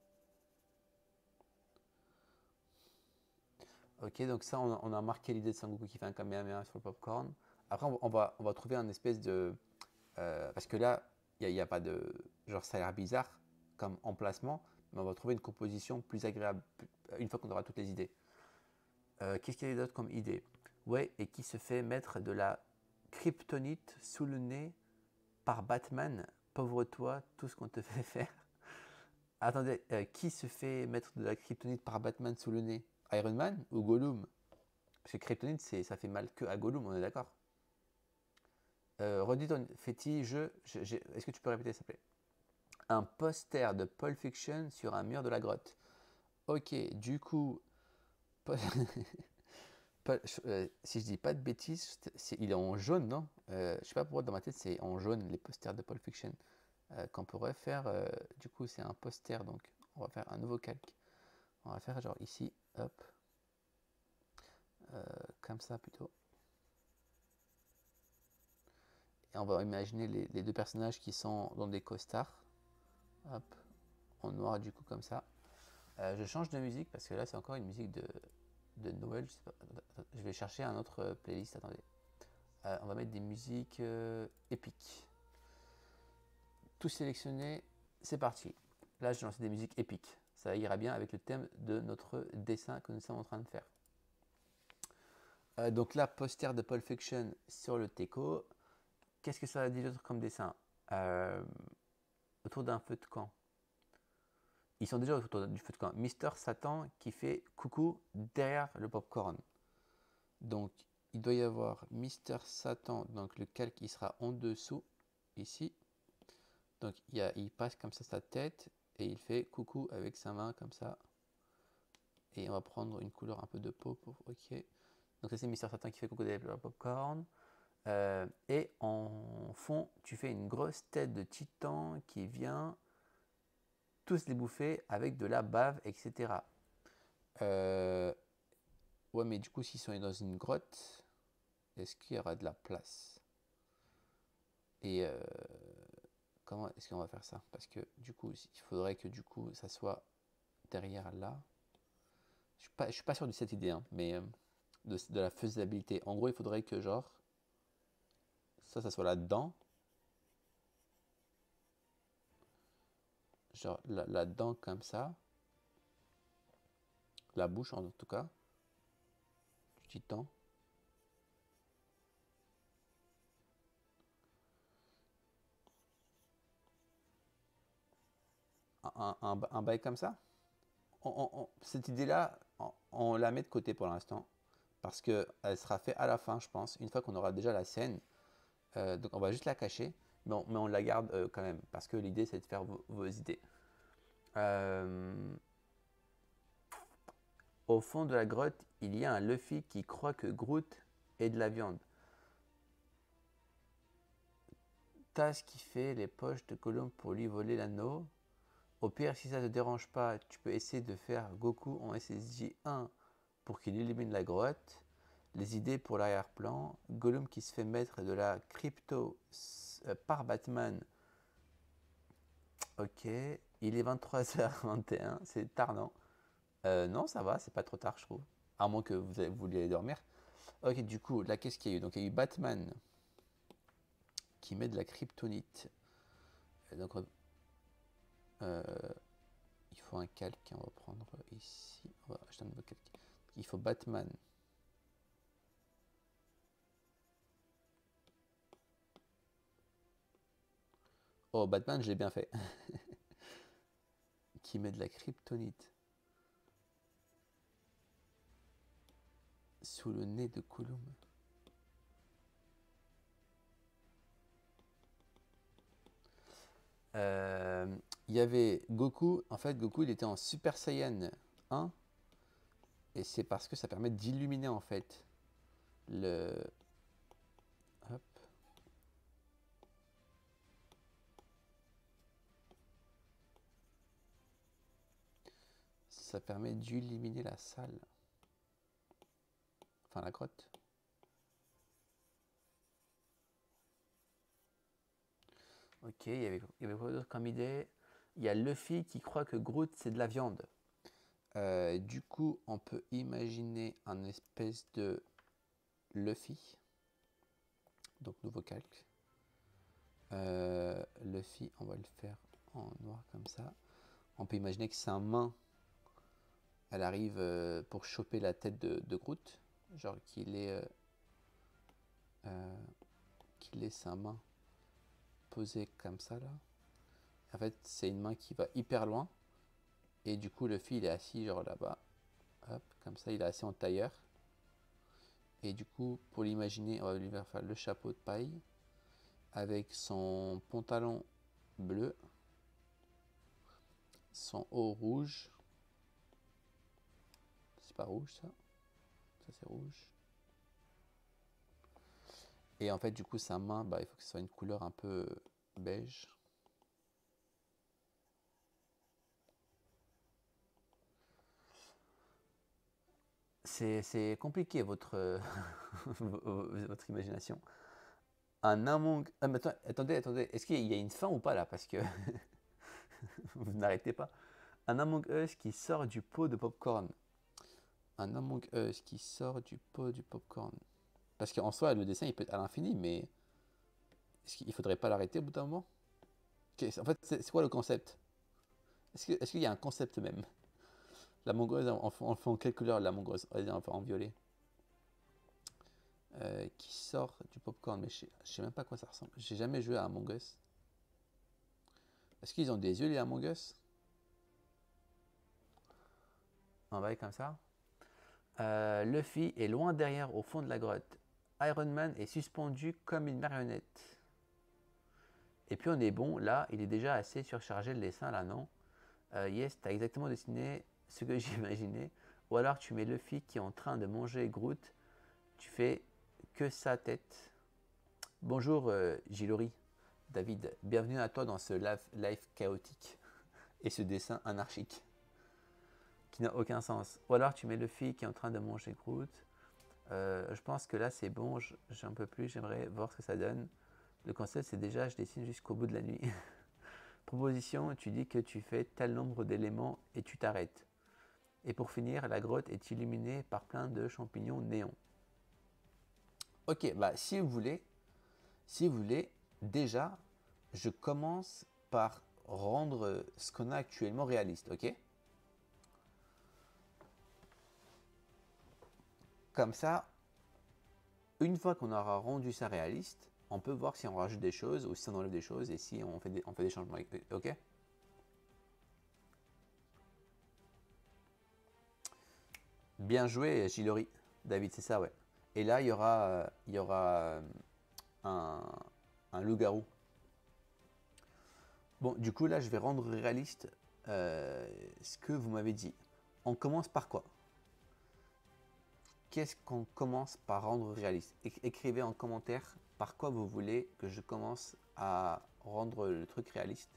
Ok, donc ça, on a, on a marqué l'idée de Sangoku qui fait un Kamehameha sur le popcorn. Après, on, on, va, on va trouver un espèce de... Euh, parce que là, il n'y a, a pas de... Genre, ça a l'air bizarre comme emplacement, mais on va trouver une composition plus agréable une fois qu'on aura toutes les idées. Euh, Qu'est-ce qu'il y a d'autre comme idée? Ouais, et qui se fait mettre de la kryptonite sous le nez par Batman. Pauvre toi, tout ce qu'on te fait faire. Attendez, euh, qui se fait mettre de la kryptonite par Batman sous le nez? Iron Man ou Gollum? Parce que kryptonite, ça fait mal que à Gollum, on est d'accord. euh, Redis ton fétiche, je, je, je, est-ce que tu peux répéter s'il te plaît? Un poster de Pulp Fiction sur un mur de la grotte. Ok, du coup... Pas, euh, si je dis pas de bêtises, il est en jaune, non? euh, Je sais pas pourquoi dans ma tête c'est en jaune les posters de Pulp Fiction. euh, qu'on pourrait faire. Euh, du coup, c'est un poster, donc on va faire un nouveau calque. On va faire genre ici, hop, euh, comme ça plutôt. Et on va imaginer les, les deux personnages qui sont dans des costards. Hop, en noir du coup comme ça. Euh, je change de musique parce que là c'est encore une musique de, de Noël. Je, sais pas, je vais chercher un autre playlist. Attendez. Euh, on va mettre des musiques euh, épiques. Tout sélectionné, c'est parti. Là j'ai lancé des musiques épiques. Ça ira bien avec le thème de notre dessin que nous sommes en train de faire. Euh, donc là, poster de Pulp Fiction sur le Teco. Qu'est-ce que ça a dit d'autre comme dessin euh, autour d'un feu de camp. Ils sont déjà autour du feu de camp. Mister Satan qui fait coucou derrière le popcorn. Donc, il doit y avoir Mister Satan. Donc, le calque, il sera en dessous, ici. Donc, il, y a, il passe comme ça sa tête et il fait coucou avec sa main comme ça. Et on va prendre une couleur un peu de peau. Pour, ok. Donc, ça, c'est Mister Satan qui fait coucou derrière le popcorn. Euh, et en fond, tu fais une grosse tête de titan qui vient tous les bouffer avec de la bave, et cetera. Euh, ouais, mais du coup, s'ils sont dans une grotte, est-ce qu'il y aura de la place? Et euh, comment est-ce qu'on va faire ça? Parce que du coup, il faudrait que du coup, ça soit derrière là. Je suis pas, je suis pas sûr de cette idée, hein, mais euh, de, de la faisabilité. En gros, il faudrait que genre ça, ça soit là-dedans. Genre là- là-dedans comme ça. La bouche en tout cas. Du titan. Un, un, un bail comme ça. On, on, on, cette idée-là, on, on la met de côté pour l'instant. Parce qu'elle sera faite à la fin, je pense, une fois qu'on aura déjà la scène. Euh, donc on va juste la cacher, mais on, mais on la garde euh, quand même, parce que l'idée c'est de faire vos, vos idées. Euh, au fond de la grotte, il y a un Luffy qui croit que Groot est de la viande. Taz qui fait les poches de Gollum pour lui voler l'anneau. Au pire, si ça ne te dérange pas, tu peux essayer de faire Goku en S S J un pour qu'il illumine la grotte. Les idées pour l'arrière-plan. Gollum qui se fait mettre de la crypto euh, par Batman. Ok, il est vingt-trois heures vingt et un, c'est tard, non? Euh, non, ça va, c'est pas trop tard, je trouve. À moins que vous, avez, vous vouliez dormir. Ok, du coup, là, qu'est-ce qu'il y a eu? Donc, il y a eu Batman qui met de la kryptonite. Et donc, euh, il faut un calque, on va prendre ici. On va acheter un nouveau calque. Il faut Batman. Oh, Batman, je l'ai bien fait. Qui met de la kryptonite sous le nez de Gollum. Euh, il y avait Goku. En fait, Goku, il était en Super Saiyan un. Et c'est parce que ça permet d'illuminer, en fait, le... Hop. Ça permet d'illuminer la salle. Enfin, la grotte. Ok, il y avait, il y avait quoi d'autre comme idée? Il y a Luffy qui croit que Groot, c'est de la viande. Euh, du coup, on peut imaginer un espèce de Luffy. Donc, nouveau calque. Euh, Luffy, on va le faire en noir comme ça. On peut imaginer que sa main, elle arrive euh, pour choper la tête de, de Groot. Genre qu'il ait, euh, euh, qu'il ait sa main posée comme ça là. En fait, c'est une main qui va hyper loin. Et du coup, Luffy, il est assis genre là-bas. Hop, comme ça, il est assis en tailleur. Et du coup, pour l'imaginer, on va lui faire le chapeau de paille avec son pantalon bleu, son haut rouge. C'est pas rouge ça? Ça c'est rouge. Et en fait, du coup, sa main, bah, il faut que ce soit une couleur un peu beige. c'est compliqué votre, votre imagination. Un Among... Ah, mais attends, attendez, attendez. Est-ce qu'il y a une fin ou pas là? Parce que vous n'arrêtez pas. Un Among Us qui sort du pot de popcorn. Un Among Us qui sort du pot du popcorn. Parce qu'en soi, le dessin, il peut être à l'infini, mais est-ce qu'il faudrait pas l'arrêter au bout d'un moment? En fait, c'est quoi le concept? Est-ce qu'il est y a un concept même? L'Among Us, en, en, en quelle couleur l'Among Us? En, en violet. Euh, qui sort du popcorn, mais je sais, je sais même pas à quoi ça ressemble. J'ai jamais joué à Among Us. Est-ce qu'ils ont des yeux les Among Us? On va aller comme ça. Euh, Luffy est loin derrière au fond de la grotte. Iron Man est suspendu comme une marionnette. Et puis on est bon, là, il est déjà assez surchargé le dessin, là, non? euh, Yes, t'as exactement dessiné ce que j'imaginais. Ou alors tu mets Luffy qui est en train de manger Groot. Tu fais que sa tête. Bonjour euh, Gilori, David, bienvenue à toi dans ce live, live chaotique et ce dessin anarchique qui n'a aucun sens. Ou alors tu mets Luffy qui est en train de manger Groot. Euh, je pense que là c'est bon, j'en peux plus, j'aimerais voir ce que ça donne. Le concept c'est déjà je dessine jusqu'au bout de la nuit. Proposition, tu dis que tu fais tel nombre d'éléments et tu t'arrêtes. Et pour finir, la grotte est illuminée par plein de champignons néons. Ok, bah si vous voulez, si vous voulez, déjà, je commence par rendre ce qu'on a actuellement réaliste, ok? Comme ça, une fois qu'on aura rendu ça réaliste, on peut voir si on rajoute des choses ou si on enlève des choses et si on fait des, on fait des changements, ok? Bien joué, Gilori. David, c'est ça, ouais. Et là, il y aura, euh, il y aura euh, un, un loup-garou. Bon, du coup, là, je vais rendre réaliste euh, ce que vous m'avez dit. On commence par quoi? Qu'est-ce qu'on commence par rendre réaliste? Écrivez en commentaire par quoi vous voulez que je commence à rendre le truc réaliste.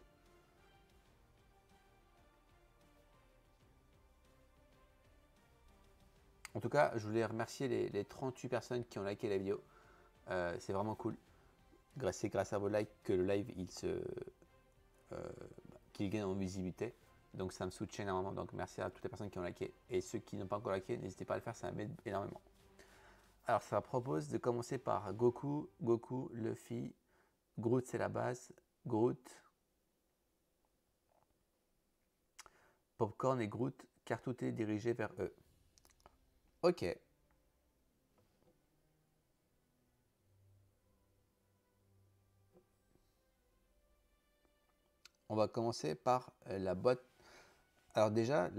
En tout cas, je voulais remercier les, les trente-huit personnes qui ont liké la vidéo. Euh, c'est vraiment cool. C'est grâce à vos likes que le live il se, euh, qu'il gagne en visibilité. Donc ça me soutient énormément. Donc merci à toutes les personnes qui ont liké. Et ceux qui n'ont pas encore liké, n'hésitez pas à le faire, ça m'aide énormément. Alors ça propose de commencer par Goku, Goku, Luffy, Groot c'est la base, Groot, Popcorn et Groot, car tout est dirigé vers eux. Ok. On va commencer par la boîte. Alors déjà,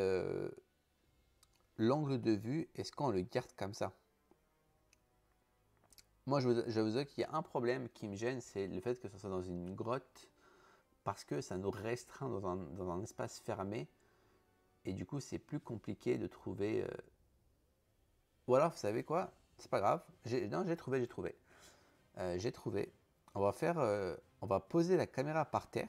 l'angle de vue, est-ce qu'on le garde comme ça? Moi, je vous, je vous dis qu'il y a un problème qui me gêne, c'est le fait que ce soit dans une grotte, parce que ça nous restreint dans un, dans un espace fermé, et du coup, c'est plus compliqué de trouver... Euh... Ou alors, vous savez quoi? C'est pas grave. Non, j'ai trouvé, j'ai trouvé. Euh, j'ai trouvé. On va faire... Euh, on va poser la caméra par terre.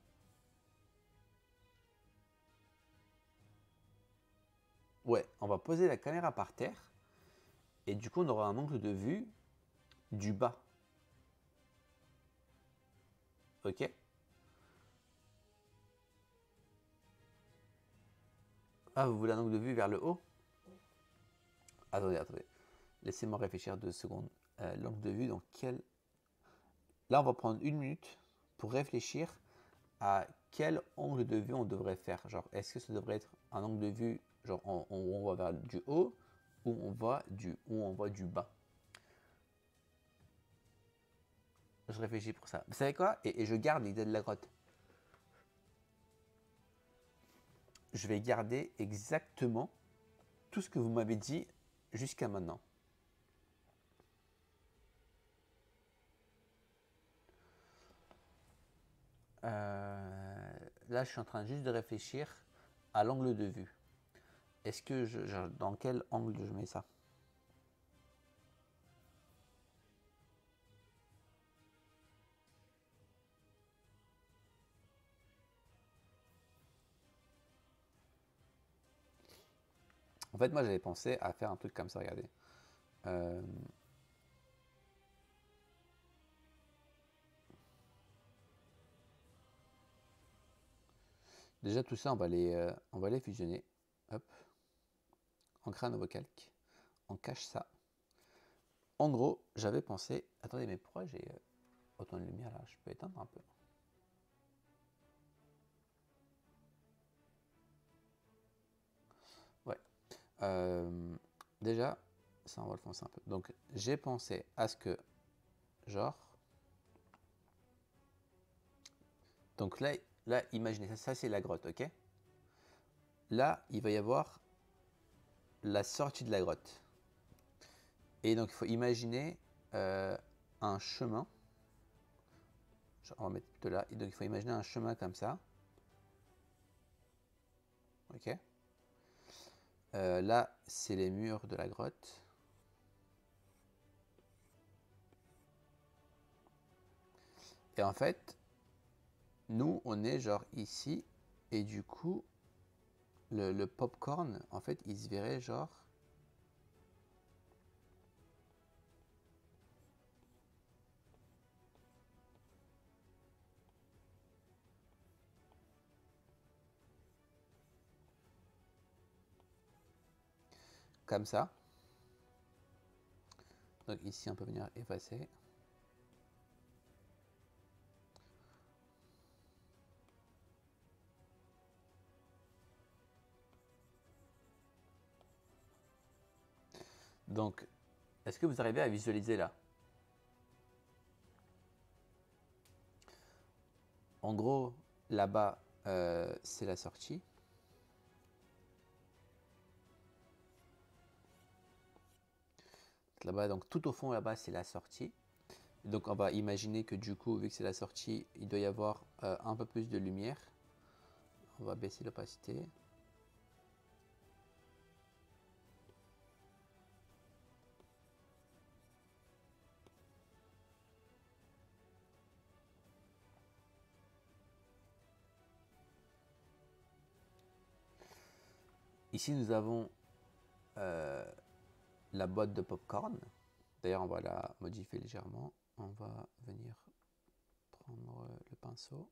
Ouais, on va poser la caméra par terre, et du coup, on aura un angle de vue du bas. Ok? Ah, vous voulez un angle de vue vers le haut? Attendez, attendez. Laissez-moi réfléchir deux secondes. Euh, l'angle de vue, dans quel... Là, on va prendre une minute pour réfléchir à quel angle de vue on devrait faire. Genre, est-ce que ça devrait être un angle de vue, genre, on, on, on va vers du haut ou on va du, ou on va du bas? Je réfléchis pour ça. Vous savez quoi? et, et je garde l'idée de la grotte. Je vais garder exactement tout ce que vous m'avez dit jusqu'à maintenant. Euh, là, je suis en train juste de réfléchir à l'angle de vue. Est-ce que je, je, dans quel angle je mets ça? En fait, moi, j'avais pensé à faire un truc comme ça, regardez. Euh, Déjà, tout ça, on va les, euh, on va les fusionner. Hop, on crée un nouveau calque. On cache ça. En gros, j'avais pensé... Attendez, mais pourquoi j'ai euh, autant de lumière là? Je peux éteindre un peu. Ouais. Euh, déjà, ça, on va le foncer un peu. Donc, j'ai pensé à ce que, genre... Donc là, là imaginez, ça, ça c'est la grotte, ok? Là, il va y avoir la sortie de la grotte. Et donc, il faut imaginer euh, un chemin. On va mettre plutôt là. Et donc, il faut imaginer un chemin comme ça. Ok. Euh, là, c'est les murs de la grotte. Et en fait, nous, on est genre ici. Et du coup, le, le popcorn, en fait, il se verrait genre... comme ça. Donc ici, on peut venir effacer. Donc, est-ce que vous arrivez à visualiser là? En gros, là-bas, euh, c'est la sortie. Là-bas, donc tout au fond là-bas, c'est la sortie. Donc on va imaginer que du coup, vu que c'est la sortie, il doit y avoir euh, un peu plus de lumière. On va baisser l'opacité. Ici, nous avons euh, la boîte de popcorn. D'ailleurs, on va la modifier légèrement. On va venir prendre le pinceau.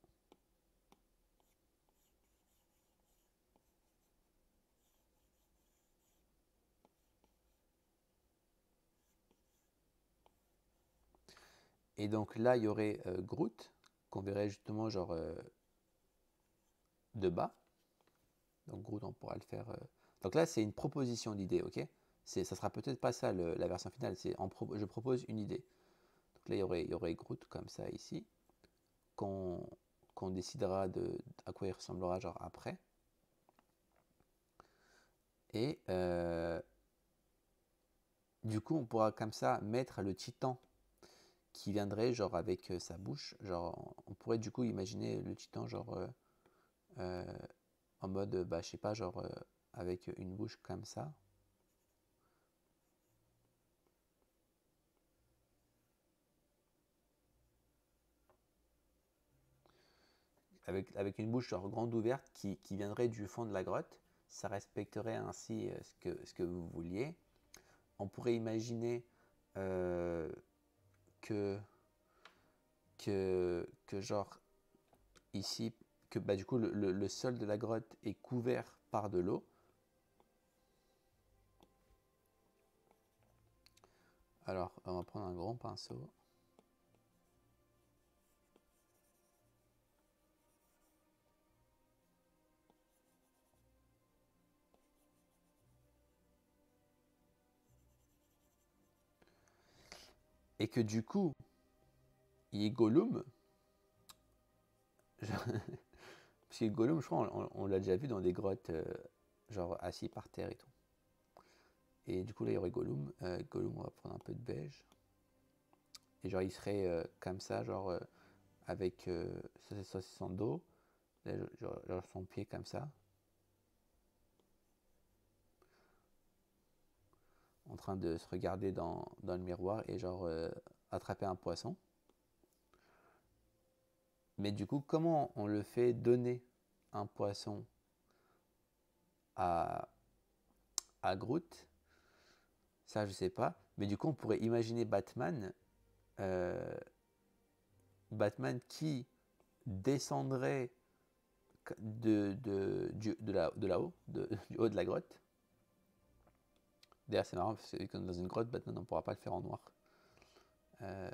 Et donc là, il y aurait euh, Groot, qu'on verrait justement genre euh, de bas. Donc Groot, on pourra le faire. Euh... Donc là, c'est une proposition d'idée, ok? Ça sera peut-être pas ça le, la version finale. C'est pro je propose une idée. Donc là, il y aurait, il y aurait Groot comme ça ici, qu'on qu'on décidera de à quoi il ressemblera genre après. Et euh, du coup, on pourra comme ça mettre le titan qui viendrait genre avec euh, sa bouche. Genre, on pourrait du coup imaginer le titan genre euh, euh, en mode, bah, je sais pas, genre euh, avec une bouche comme ça. Avec, avec une bouche genre grande ouverte qui, qui viendrait du fond de la grotte. Ça respecterait ainsi euh, ce, que, ce que vous vouliez. On pourrait imaginer euh, que, que, que genre ici, que bah, du coup le, le, le sol de la grotte est couvert par de l'eau. Alors, on va prendre un grand pinceau. Et que du coup, il y ait Gollum. Parce que Gollum, je crois, on, on l'a déjà vu dans des grottes, euh, genre assis par terre et tout. Et du coup, là, il y aurait Gollum. Euh, Gollum, on va prendre un peu de beige. Et genre, il serait euh, comme ça, genre, euh, avec euh, ça, c'est son dos. Là, genre, genre, son pied comme ça. En train de se regarder dans, dans le miroir et genre euh, attraper un poisson. Mais du coup, comment on le fait donner un poisson à, à Groot. Ça, je sais pas. Mais du coup, on pourrait imaginer Batman, euh, Batman qui descendrait de, de, du- de, là, de là-haut, de- du haut de la grotte. D'ailleurs, c'est marrant parce que dans une grotte, Batman, on ne pourra pas le faire en noir. Euh,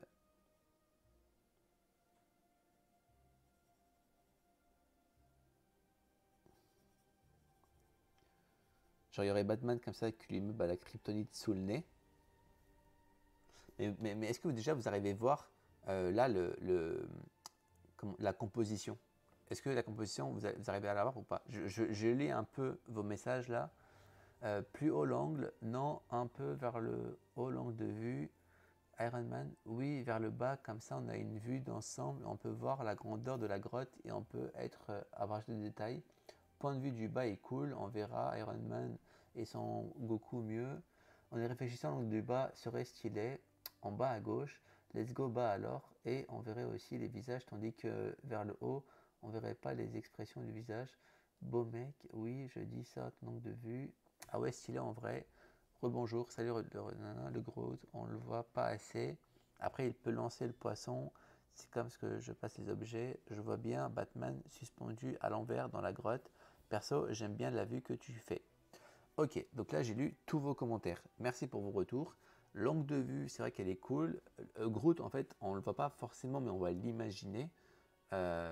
genre, il y aurait Batman comme ça qui lui met bah, la kryptonite sous le nez. Mais, mais, mais est-ce que vous, déjà vous arrivez à voir euh, là le, le, comment- la composition? Est-ce que la composition, vous, vous arrivez à la voir ou pas? je, je, je lis un peu vos messages là. Euh, plus haut l'angle, non, un peu vers le haut l'angle de vue. Iron Man, oui, vers le bas, comme ça on a une vue d'ensemble, on peut voir la grandeur de la grotte et on peut être euh, abrasé de détails. Point de vue du bas est cool, on verra Iron Man et son Goku mieux. En y réfléchissant, l'angle du bas serait stylé. En bas à gauche, let's go bas alors, et on verrait aussi les visages, tandis que vers le haut, on verrait pas les expressions du visage. Beau mec, oui, je dis ça, ton angle de vue. Ah ouais, stylé en vrai. Rebonjour, salut le, le, le gros, on le voit pas assez. Après, il peut lancer le poisson. C'est comme ce que je passe les objets. Je vois bien Batman suspendu à l'envers dans la grotte. Perso, j'aime bien la vue que tu fais. Ok, donc là j'ai lu tous vos commentaires. Merci pour vos retours. L'angle de vue, c'est vrai qu'elle est cool. Euh, Groot, en fait, on ne le voit pas forcément, mais on va l'imaginer. Euh,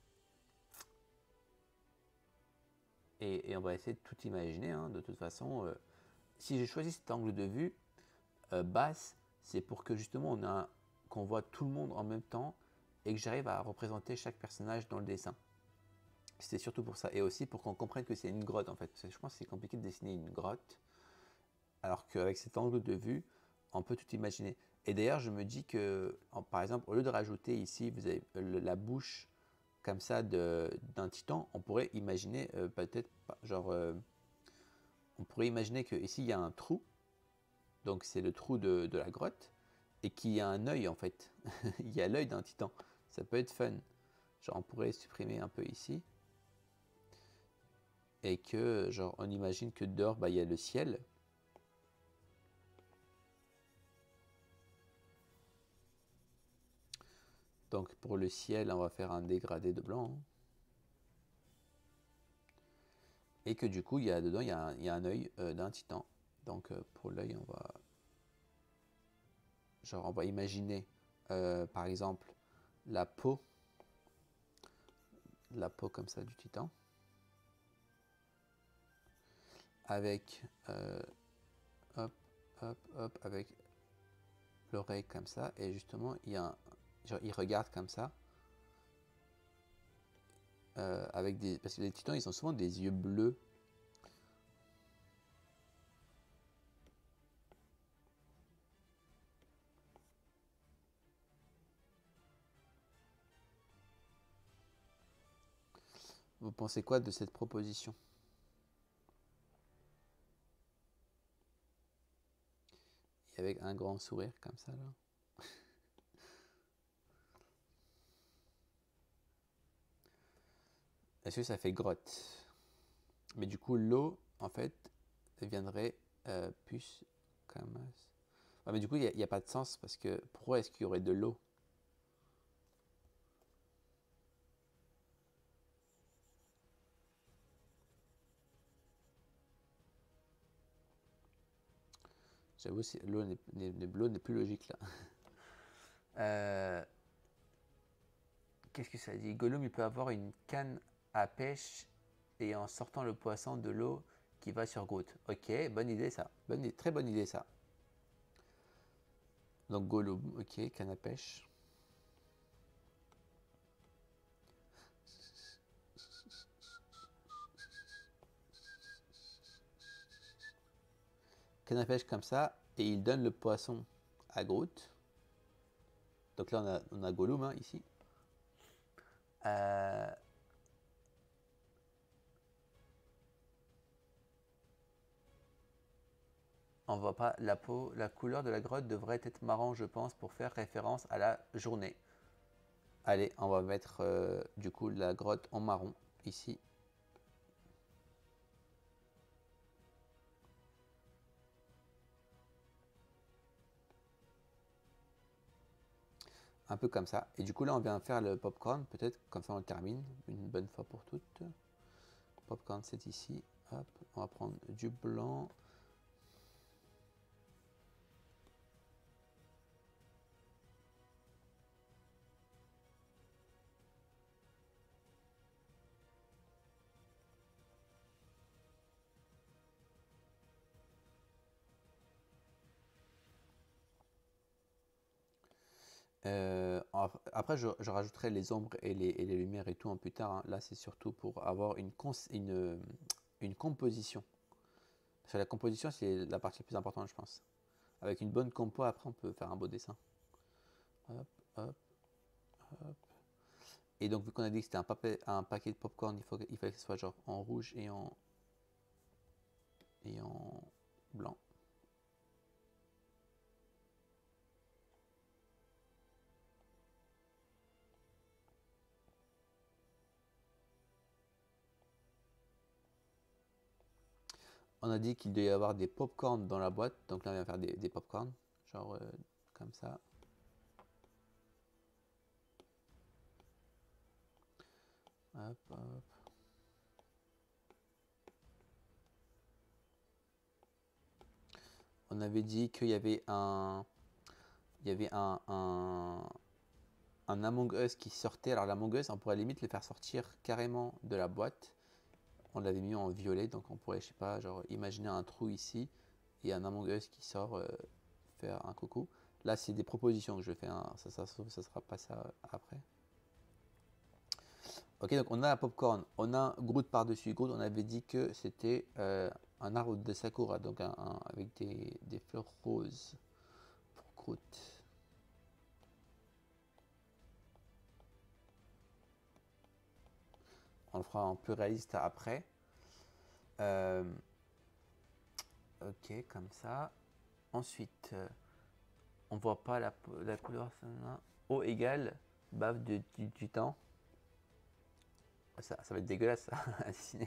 et, et on va essayer de tout imaginer. Hein. De toute façon, euh, si j'ai choisi cet angle de vue euh, basse, c'est pour que justement on a qu'on voit tout le monde en même temps et que j'arrive à représenter chaque personnage dans le dessin. C'était surtout pour ça. Et aussi pour qu'on comprenne que c'est une grotte en fait. Parce que je pense que c'est compliqué de dessiner une grotte. Alors qu'avec cet angle de vue, on peut tout imaginer. Et d'ailleurs, je me dis que, en, par exemple, au lieu de rajouter ici, vous avez le, la bouche comme ça d'un titan, on pourrait imaginer euh, peut-être, genre, euh, on pourrait imaginer que ici il y a un trou, donc c'est le trou de, de la grotte, et qu'il y a un œil en fait. Il y a l'œil d'un titan. Ça peut être fun. Genre, on pourrait supprimer un peu ici. Et que, genre, on imagine que dehors, bah, il y a le ciel. Donc, pour le ciel, on va faire un dégradé de blanc. Hein. Et que du coup, il y a dedans, il y a un, il y a un œil euh, d'un titan. Donc, euh, pour l'œil, on va, genre, on va imaginer, euh, par exemple, la peau, la peau comme ça du titan, avec, euh, hop, hop, hop, avec l'oreille comme ça, et justement, il y a un, genre, il regarde comme ça, euh, avec des, parce que les titans, ils ont souvent des yeux bleus. Vous pensez quoi de cette proposition? Et avec un grand sourire comme ça, là. Est-ce que ça fait grotte? Mais du coup, l'eau, en fait, deviendrait euh, plus comme... Ouais, mais du coup, il n'y a, a, pas de sens parce que pourquoi est-ce qu'il y aurait de l'eau? J'avoue, l'eau n'est plus logique là. euh, Qu'est-ce que ça dit? Gollum, il peut avoir une canne à pêche et en sortant le poisson de l'eau qui va sur Groot. Ok, bonne idée ça. Bonne, très bonne idée ça. Donc Gollum, ok, canne à pêche. Canne à pêche comme ça, et il donne le poisson à Groot. Donc là, on a, on a Gollum hein, ici. Euh, on voit pas la peau, la couleur de la grotte devrait être marron, je pense, pour faire référence à la journée. Allez, on va mettre euh, du coup la grotte en marron ici. un peu comme ça. Et du coup, là, on vient faire le popcorn. Peut-être comme ça, on le termine une bonne fois pour toutes. Popcorn, c'est ici. Hop, on va prendre du blanc. Euh, après, je, je rajouterai les ombres et les, et les lumières et tout en plus tard. Hein. Là, c'est surtout pour avoir une, une, une composition. Parce que la composition, c'est la partie la plus importante, je pense. Avec une bonne compo, après, on peut faire un beau dessin. Hop, hop, hop. Et donc, vu qu'on a dit que c'était un, papier, un paquet de popcorn, il, faut, il fallait que ce soit genre en rouge et en, et en blanc. On a dit qu'il devait y avoir des popcorn dans la boîte, donc là on va faire des, des popcorn, genre euh, comme ça. Hop, hop. On avait dit qu'il y avait un, il y avait un, un, un Among Us qui sortait. Alors l'Among Us, on pourrait limite le faire sortir carrément de la boîte. On l'avait mis en violet, donc on pourrait, je sais pas, genre imaginer un trou ici et un Among Us qui sort euh, faire un coucou. Là, c'est des propositions que je fais, hein. ça, ça, ça, ça sera pas ça après. Ok, donc on a un popcorn, on a Groot par-dessus. Groot, on avait dit que c'était euh, un arbre de Sakura, donc un, un, avec des, des fleurs roses pour Groot. On le fera en plus réaliste après. Euh, ok, comme ça. Ensuite, euh, on voit pas la, la couleur. O égale bave de, du, du temps. Ça, ça va être dégueulasse à dessiner.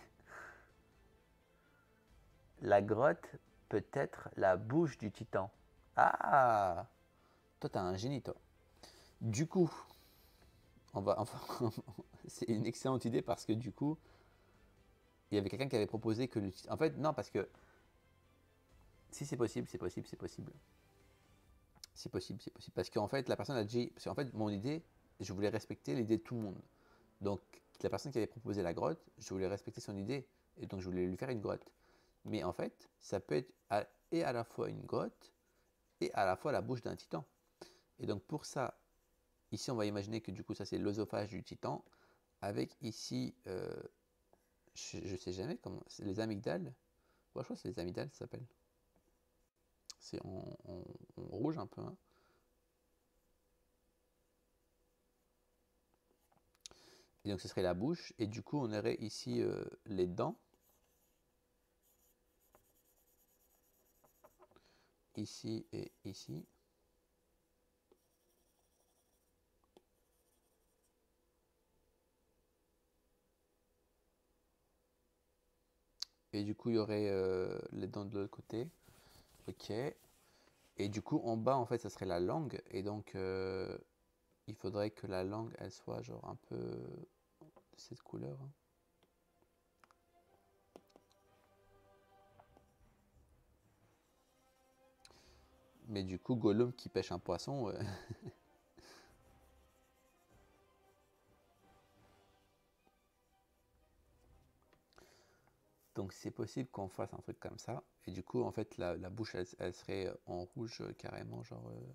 La grotte peut être la bouche du titan. Ah, toi t'as un génie toi. Du coup, on va, enfin, c'est une excellente idée parce que du coup, il y avait quelqu'un qui avait proposé que le titan. En fait, non, parce que si c'est possible, c'est possible, c'est possible. C'est possible, c'est possible. Parce qu'en fait, la personne a dit. Parce qu'en fait, mon idée, je voulais respecter l'idée de tout le monde. Donc, la personne qui avait proposé la grotte, je voulais respecter son idée. Et donc, je voulais lui faire une grotte. Mais en fait, ça peut être à, et à la fois une grotte et à la fois la bouche d'un titan. Et donc, pour ça, ici, on va imaginer que du coup, ça c'est l'œsophage du titan. Avec ici, euh, je, ne sais jamais comment. C'est les amygdales. Ouais, je crois que c'est les amygdales, ça s'appelle. C'est en, en, en, rouge un peu. Hein. Et donc, ce serait la bouche. Et du coup, on aurait ici euh, les dents. Ici et ici. Et du coup, il y aurait euh, les dents de l'autre côté. Ok. Et du coup, en bas, en fait, ça serait la langue. Et donc, euh, il faudrait que la langue, elle soit genre un peu de cette couleur. Hein. Mais du coup, Gollum qui pêche un poisson. Euh... Donc, c'est possible qu'on fasse un truc comme ça. Et du coup, en fait, la, la bouche, elle, elle, serait en rouge euh, carrément, genre. Euh...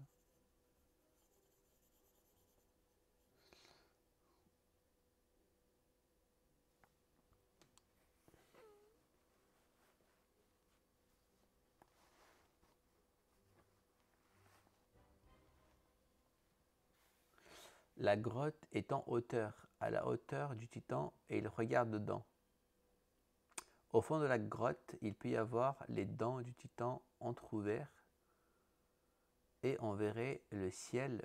La grotte est en hauteur, à la hauteur du titan, et il regarde dedans. Au fond de la grotte, il peut y avoir les dents du titan entr'ouvertes et on verrait le ciel.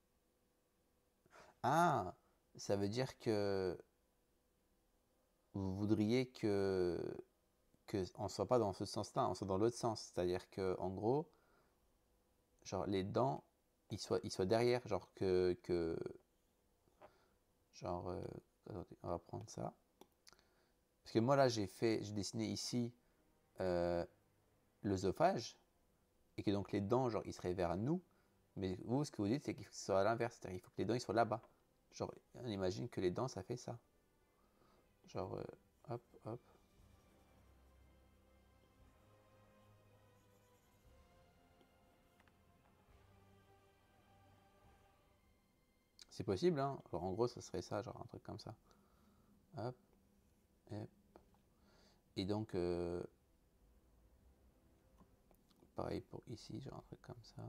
Ah, ça veut dire que vous voudriez que que on soit pas dans ce sens-là, on soit dans l'autre sens. C'est-à-dire que en gros, genre les dents, il soit, il soit derrière, genre que, que genre, euh, attendez, on va prendre ça. Parce que moi là, j'ai fait, j'ai dessiné ici euh, l'œsophage, et que donc les dents, genre, ils seraient vers nous. Mais vous, ce que vous dites, c'est qu'il faut que ce soit à l'inverse, c'est-à-dire il faut que les dents ils soient là-bas. Genre, on imagine que les dents, ça fait ça. Genre, euh, hop, hop. C'est possible, hein. Alors, en gros, ça serait ça, genre un truc comme ça. Hop, hop. Et donc, euh, pareil pour ici, genre un truc comme ça.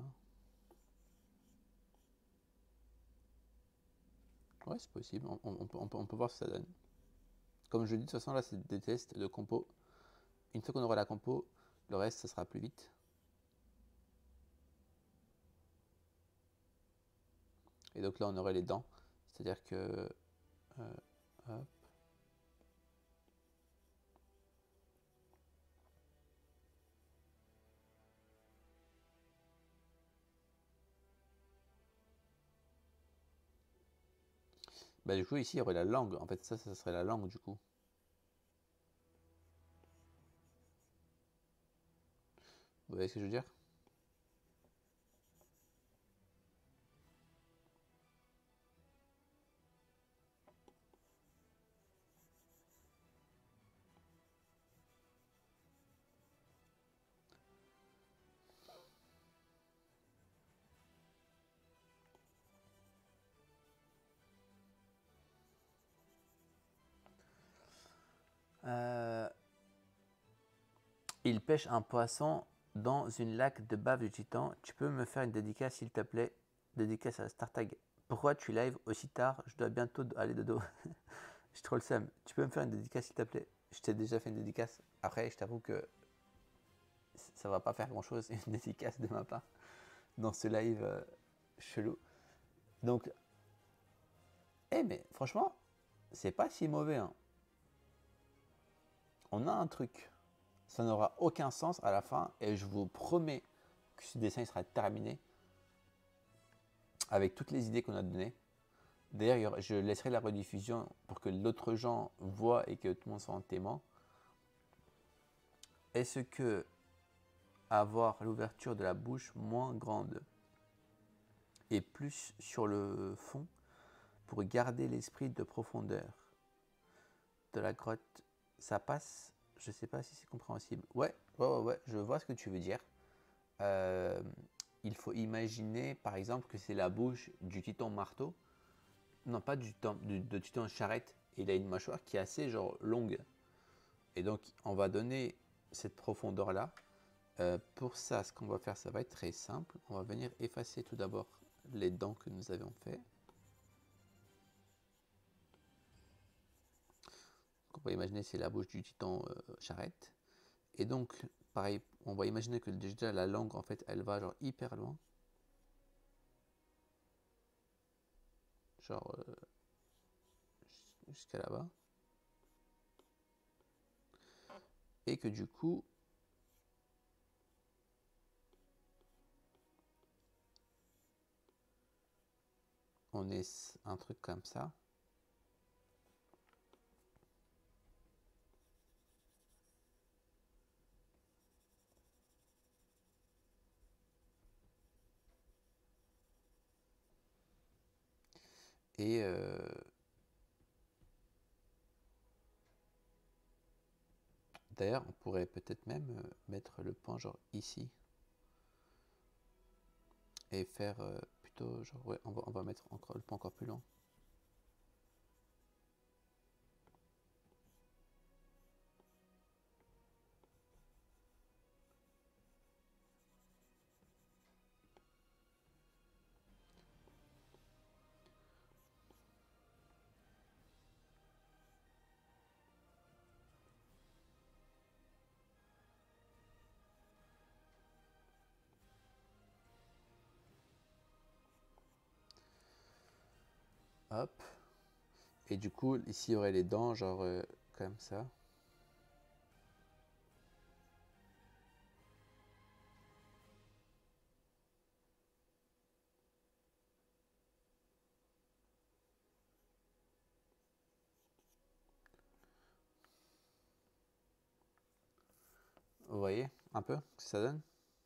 Ouais, c'est possible. On, on, on, peut, on peut voir ce que ça donne. Comme je dis, de toute façon, là, c'est des tests de compo. Une fois qu'on aura la compo, le reste, ça sera plus vite. Et donc là, on aurait les dents. C'est-à-dire que... Euh, hop. Bah, du coup, ici, il y aurait la langue. En fait, ça, ça serait la langue, du coup. Vous voyez ce que je veux dire? Euh, il pêche un poisson dans une lac de bave du Titan. Tu peux me faire une dédicace, s'il te plaît? Dédicace à Startag. Pourquoi tu live aussi tard? Je dois bientôt aller de dos. J'ai trop le seum. Tu peux me faire une dédicace, s'il te plaît? Je t'ai déjà fait une dédicace. Après, je t'avoue que ça va pas faire grand chose, une dédicace de ma part dans ce live euh, chelou. Donc, eh, hey, mais franchement, c'est pas si mauvais. Hein. On a un truc. Ça n'aura aucun sens à la fin, et je vous promets que ce dessin il sera terminé avec toutes les idées qu'on a données. D'ailleurs, je laisserai la rediffusion pour que l'autre gens voient et que tout le monde soit en témoin. Est-ce que avoir l'ouverture de la bouche moins grande et plus sur le fond pour garder l'esprit de profondeur de la grotte, ça passe? Je sais pas si c'est compréhensible. Ouais, ouais, ouais, ouais, je vois ce que tu veux dire. Euh, il faut imaginer, par exemple, que c'est la bouche du titan marteau. Non, pas du, du de titan charrette. Il a une mâchoire qui est assez genre longue. Et donc, on va donner cette profondeur-là. Euh, pour ça, ce qu'on va faire, ça va être très simple. On va venir effacer tout d'abord les dents que nous avions fait. Donc, on va imaginer c'est la bouche du titan euh, charrette. Et donc, pareil, on va imaginer que déjà la langue, en fait, elle va genre hyper loin. Genre euh, jusqu'à là-bas. Et que du coup, on ait un truc comme ça. Et euh, d'ailleurs, on pourrait peut-être même euh, mettre le point genre ici. Et faire euh, plutôt genre, ouais, on va, on va mettre encore le point encore plus long. Hop. Et du coup, ici, il y aurait les dents, genre euh, comme ça. voyez un peu ce que ça donne?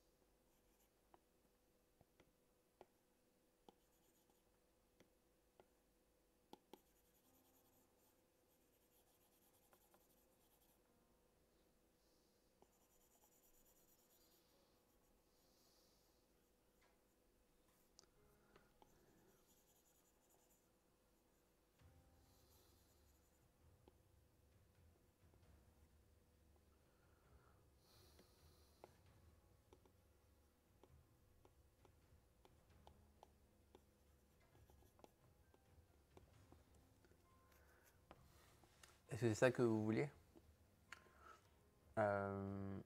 Est-ce que c'est ça que vous voulez? Euh,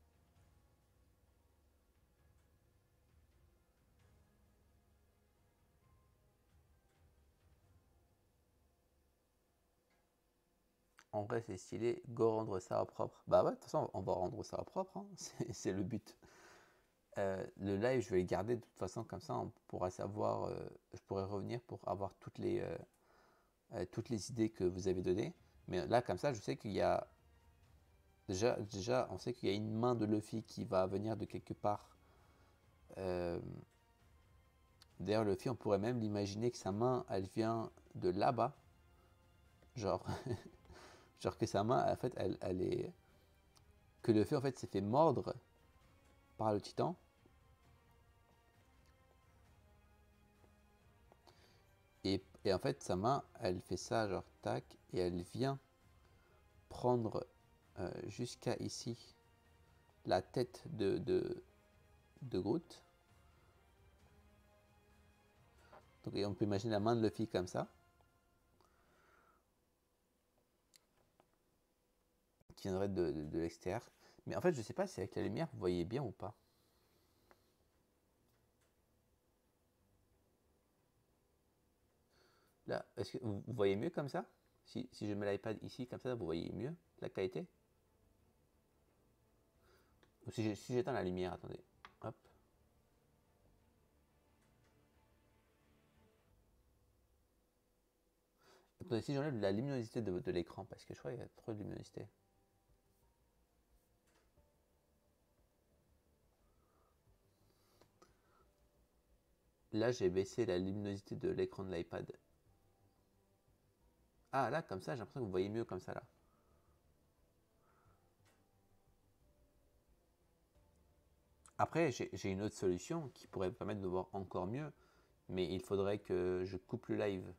En vrai, c'est stylé. Go rendre ça propre. Bah ouais, de toute façon, on va rendre ça propre, hein. C'est c'est le but. Euh, le live, je vais le garder de toute façon, comme ça, on pourra savoir. Euh, je pourrai revenir pour avoir toutes les, euh, euh, toutes les idées que vous avez données. Mais là, comme ça, je sais qu'il y a. Déjà, déjà on sait qu'il y a une main de Luffy qui va venir de quelque part. Euh, D'ailleurs, Luffy, on pourrait même l'imaginer que sa main, elle vient de là-bas. Genre, genre que sa main, en fait, elle, elle est. Que Luffy, en fait, s'est fait mordre par le titan. Et, et en fait, sa main, elle fait ça, genre tac, et elle vient prendre euh, jusqu'à ici la tête de, de, de Groot. Donc, et on peut imaginer la main de Luffy comme ça, qui viendrait de, de, de l'extérieur. Mais en fait, je sais pas si avec la lumière, vous voyez bien ou pas. Là, est-ce que vous, vous voyez mieux comme ça? si, si je mets l'iPad ici, comme ça, vous voyez mieux la qualité? Ou si, si j'éteins la lumière, attendez. Hop. Attendez, si j'enlève la luminosité de, de l'écran, parce que je crois qu'il y a trop de luminosité. Là, j'ai baissé la luminosité de l'écran de l'iPad. Ah, là, comme ça, j'ai l'impression que vous voyez mieux comme ça, là. Après, j'ai une autre solution qui pourrait me permettre de voir encore mieux, mais il faudrait que je coupe le live.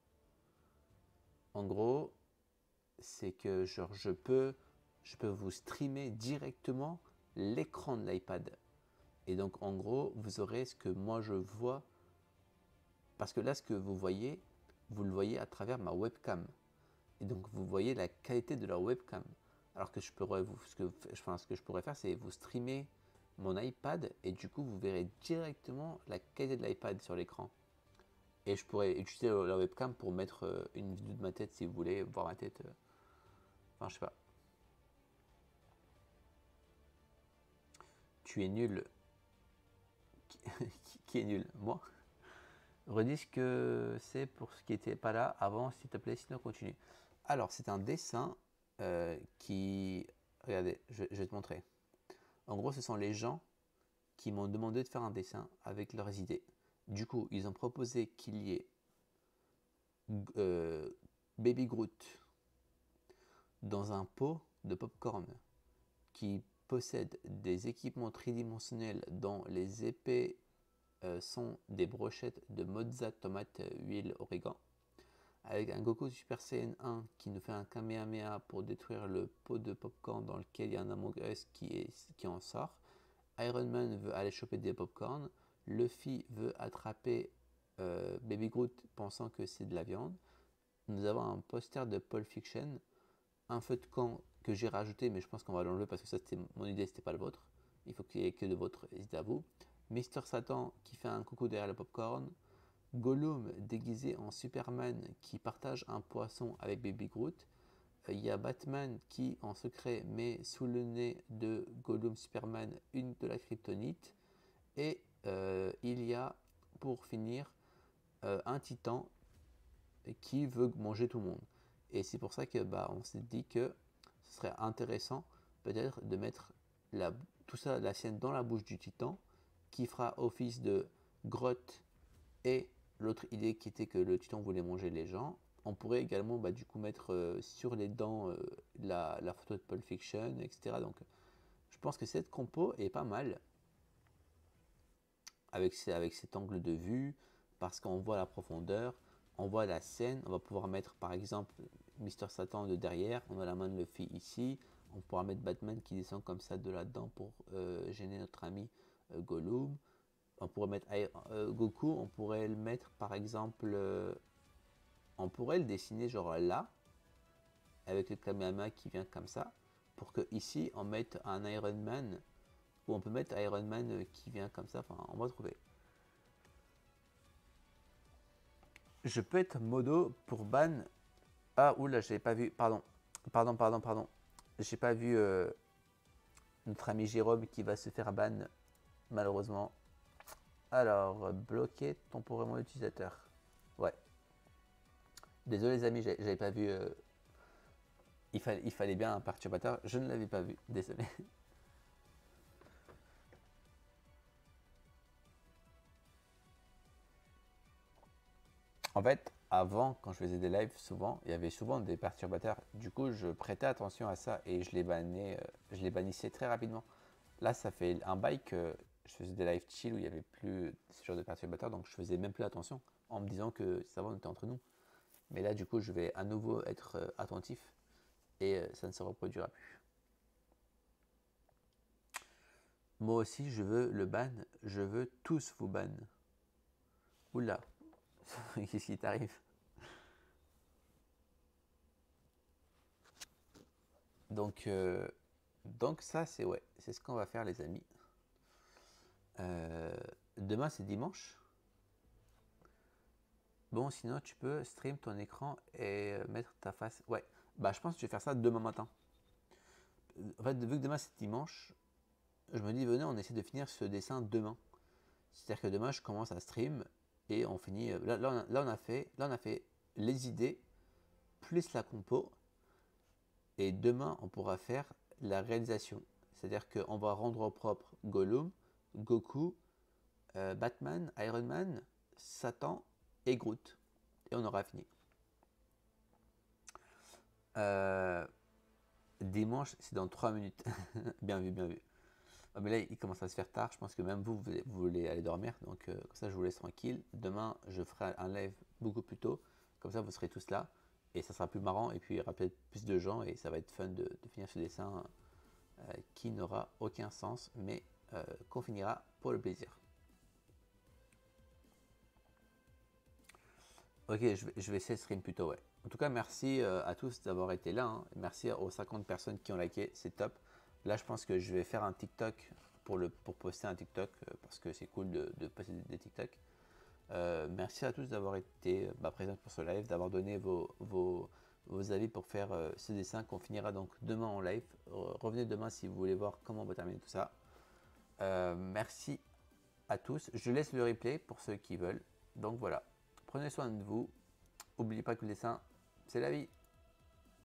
En gros, c'est que genre, je, peux, je peux vous streamer directement l'écran de l'iPad. Et donc, en gros, vous aurez ce que moi je vois. Parce que là, ce que vous voyez, vous le voyez à travers ma webcam. Et donc, vous voyez la qualité de la webcam. Alors que je pourrais vous, ce que, enfin, ce que je pourrais faire, c'est vous streamer mon iPad et du coup, vous verrez directement la qualité de l'iPad sur l'écran. Et je pourrais utiliser la webcam pour mettre une vidéo de ma tête si vous voulez voir ma tête. Enfin, je sais pas. Tu es nul. qui, qui est nul? Moi? Redis ce que c'est pour ce qui n'était pas là avant, s'il te plaît, sinon continue. Alors, c'est un dessin euh, qui. Regardez, je, je vais te montrer. En gros, ce sont les gens qui m'ont demandé de faire un dessin avec leurs idées. Du coup, ils ont proposé qu'il y ait euh, Baby Groot dans un pot de popcorn qui possède des équipements tridimensionnels dont les épées euh, sont des brochettes de mozza, tomate, huile, origan, avec un Goku Super Saiyan un qui nous fait un Kamehameha pour détruire le pot de popcorn dans lequel il y a un Among Us qui, est, qui en sort. Iron Man veut aller choper des popcorn. Luffy veut attraper euh, Baby Groot pensant que c'est de la viande. Nous avons un poster de Pulp Fiction, un feu de camp que j'ai rajouté, mais je pense qu'on va l'enlever parce que ça c'était mon idée, c'était pas le vôtre. Il faut qu'il y ait que de votre idée à vous. Mister Satan qui fait un coucou derrière le popcorn. Gollum déguisé en Superman qui partage un poisson avec Baby Groot. Il y a Batman qui en secret met sous le nez de Gollum Superman une de la kryptonite. Et euh, il y a pour finir euh, un titan qui veut manger tout le monde. Et c'est pour ça que bah, on s'est dit que ce serait intéressant peut-être de mettre la, tout ça, la scène dans la bouche du titan, qui fera office de grotte, et l'autre idée qui était que le titan voulait manger les gens. On pourrait également bah, du coup mettre euh, sur les dents euh, la, la photo de Pulp Fiction, et cetera. Donc je pense que cette compo est pas mal avec, avec cet angle de vue, parce qu'on voit la profondeur, on voit la scène. On va pouvoir mettre par exemple Mister Satan de derrière, on a la main de Luffy ici, on pourra mettre Batman qui descend comme ça de là-dedans pour euh, gêner notre ami euh, Gollum. On pourrait mettre euh, Goku, on pourrait le mettre par exemple, euh, on pourrait le dessiner genre là, avec le Kamehameha qui vient comme ça, pour que ici on mette un Iron Man, ou on peut mettre Iron Man qui vient comme ça, enfin on va trouver. Je peux être modo pour ban. Ah oula, j'avais pas vu, pardon, pardon, pardon, pardon. J'ai pas vu euh, notre ami Jérôme qui va se faire ban, malheureusement. Alors, bloquer temporairement l'utilisateur. Ouais. Désolé les amis, j'avais pas vu. Euh, il, fallait, il fallait bien un perturbateur. Je ne l'avais pas vu. Désolé. En fait, avant, quand je faisais des lives, souvent, il y avait souvent des perturbateurs. Du coup, je prêtais attention à ça et je les bannais, euh, je les bannissais très rapidement. Là, ça fait un bail que je faisais des lives chill où il n'y avait plus ce genre de perturbateurs, donc je faisais même plus attention en me disant que ça va, on était entre nous. Mais là, du coup, je vais à nouveau être euh, attentif et euh, ça ne se reproduira plus. Moi aussi, je veux le ban. Je veux tous vous ban. Oula, qu'est-ce qui t'arrive? Donc, euh, donc ça, c'est ouais, c'est ce qu'on va faire, les amis. Euh, demain, c'est dimanche. Bon, sinon, tu peux stream ton écran et euh, mettre ta face. Ouais, bah, je pense que je vais faire ça demain matin. En fait, vu que demain, c'est dimanche, je me dis, venez, on essaie de finir ce dessin demain. C'est-à-dire que demain, je commence à stream et on finit. Là, là, on, a, là, on a fait, là, on a fait les idées plus la compo. Et demain, on pourra faire la réalisation. C'est-à-dire qu'on va rendre au propre Gollum, Goku, euh, Batman, Iron Man, Satan et Groot. Et on aura fini. Euh, dimanche, c'est dans trois minutes. Bien vu, bien vu. Ah, mais là, il commence à se faire tard. Je pense que même vous, vous, vous voulez aller dormir. Donc, euh, comme ça, je vous laisse tranquille. Demain, je ferai un live beaucoup plus tôt. Comme ça, vous serez tous là. Et ça sera plus marrant. Et puis, il y aura peut-être plus de gens. Et ça va être fun de, de finir ce dessin euh, qui n'aura aucun sens. Mais euh, qu'on finira pour le plaisir. Ok, je vais, je vais essayer de stream plutôt, ouais. En tout cas, merci euh, à tous d'avoir été là. Hein. Merci aux cinquante personnes qui ont liké. C'est top. Là, je pense que je vais faire un TikTok pour, le, pour poster un TikTok euh, parce que c'est cool de, de poster des TikTok. Euh, merci à tous d'avoir été bah, présents pour ce live, d'avoir donné vos, vos, vos avis pour faire euh, ce dessin qu'on finira donc demain en live. Revenez demain si vous voulez voir comment on va terminer tout ça. Euh, merci à tous. Je laisse le replay pour ceux qui veulent. Donc voilà. Prenez soin de vous. N'oubliez pas que le dessin, c'est la vie.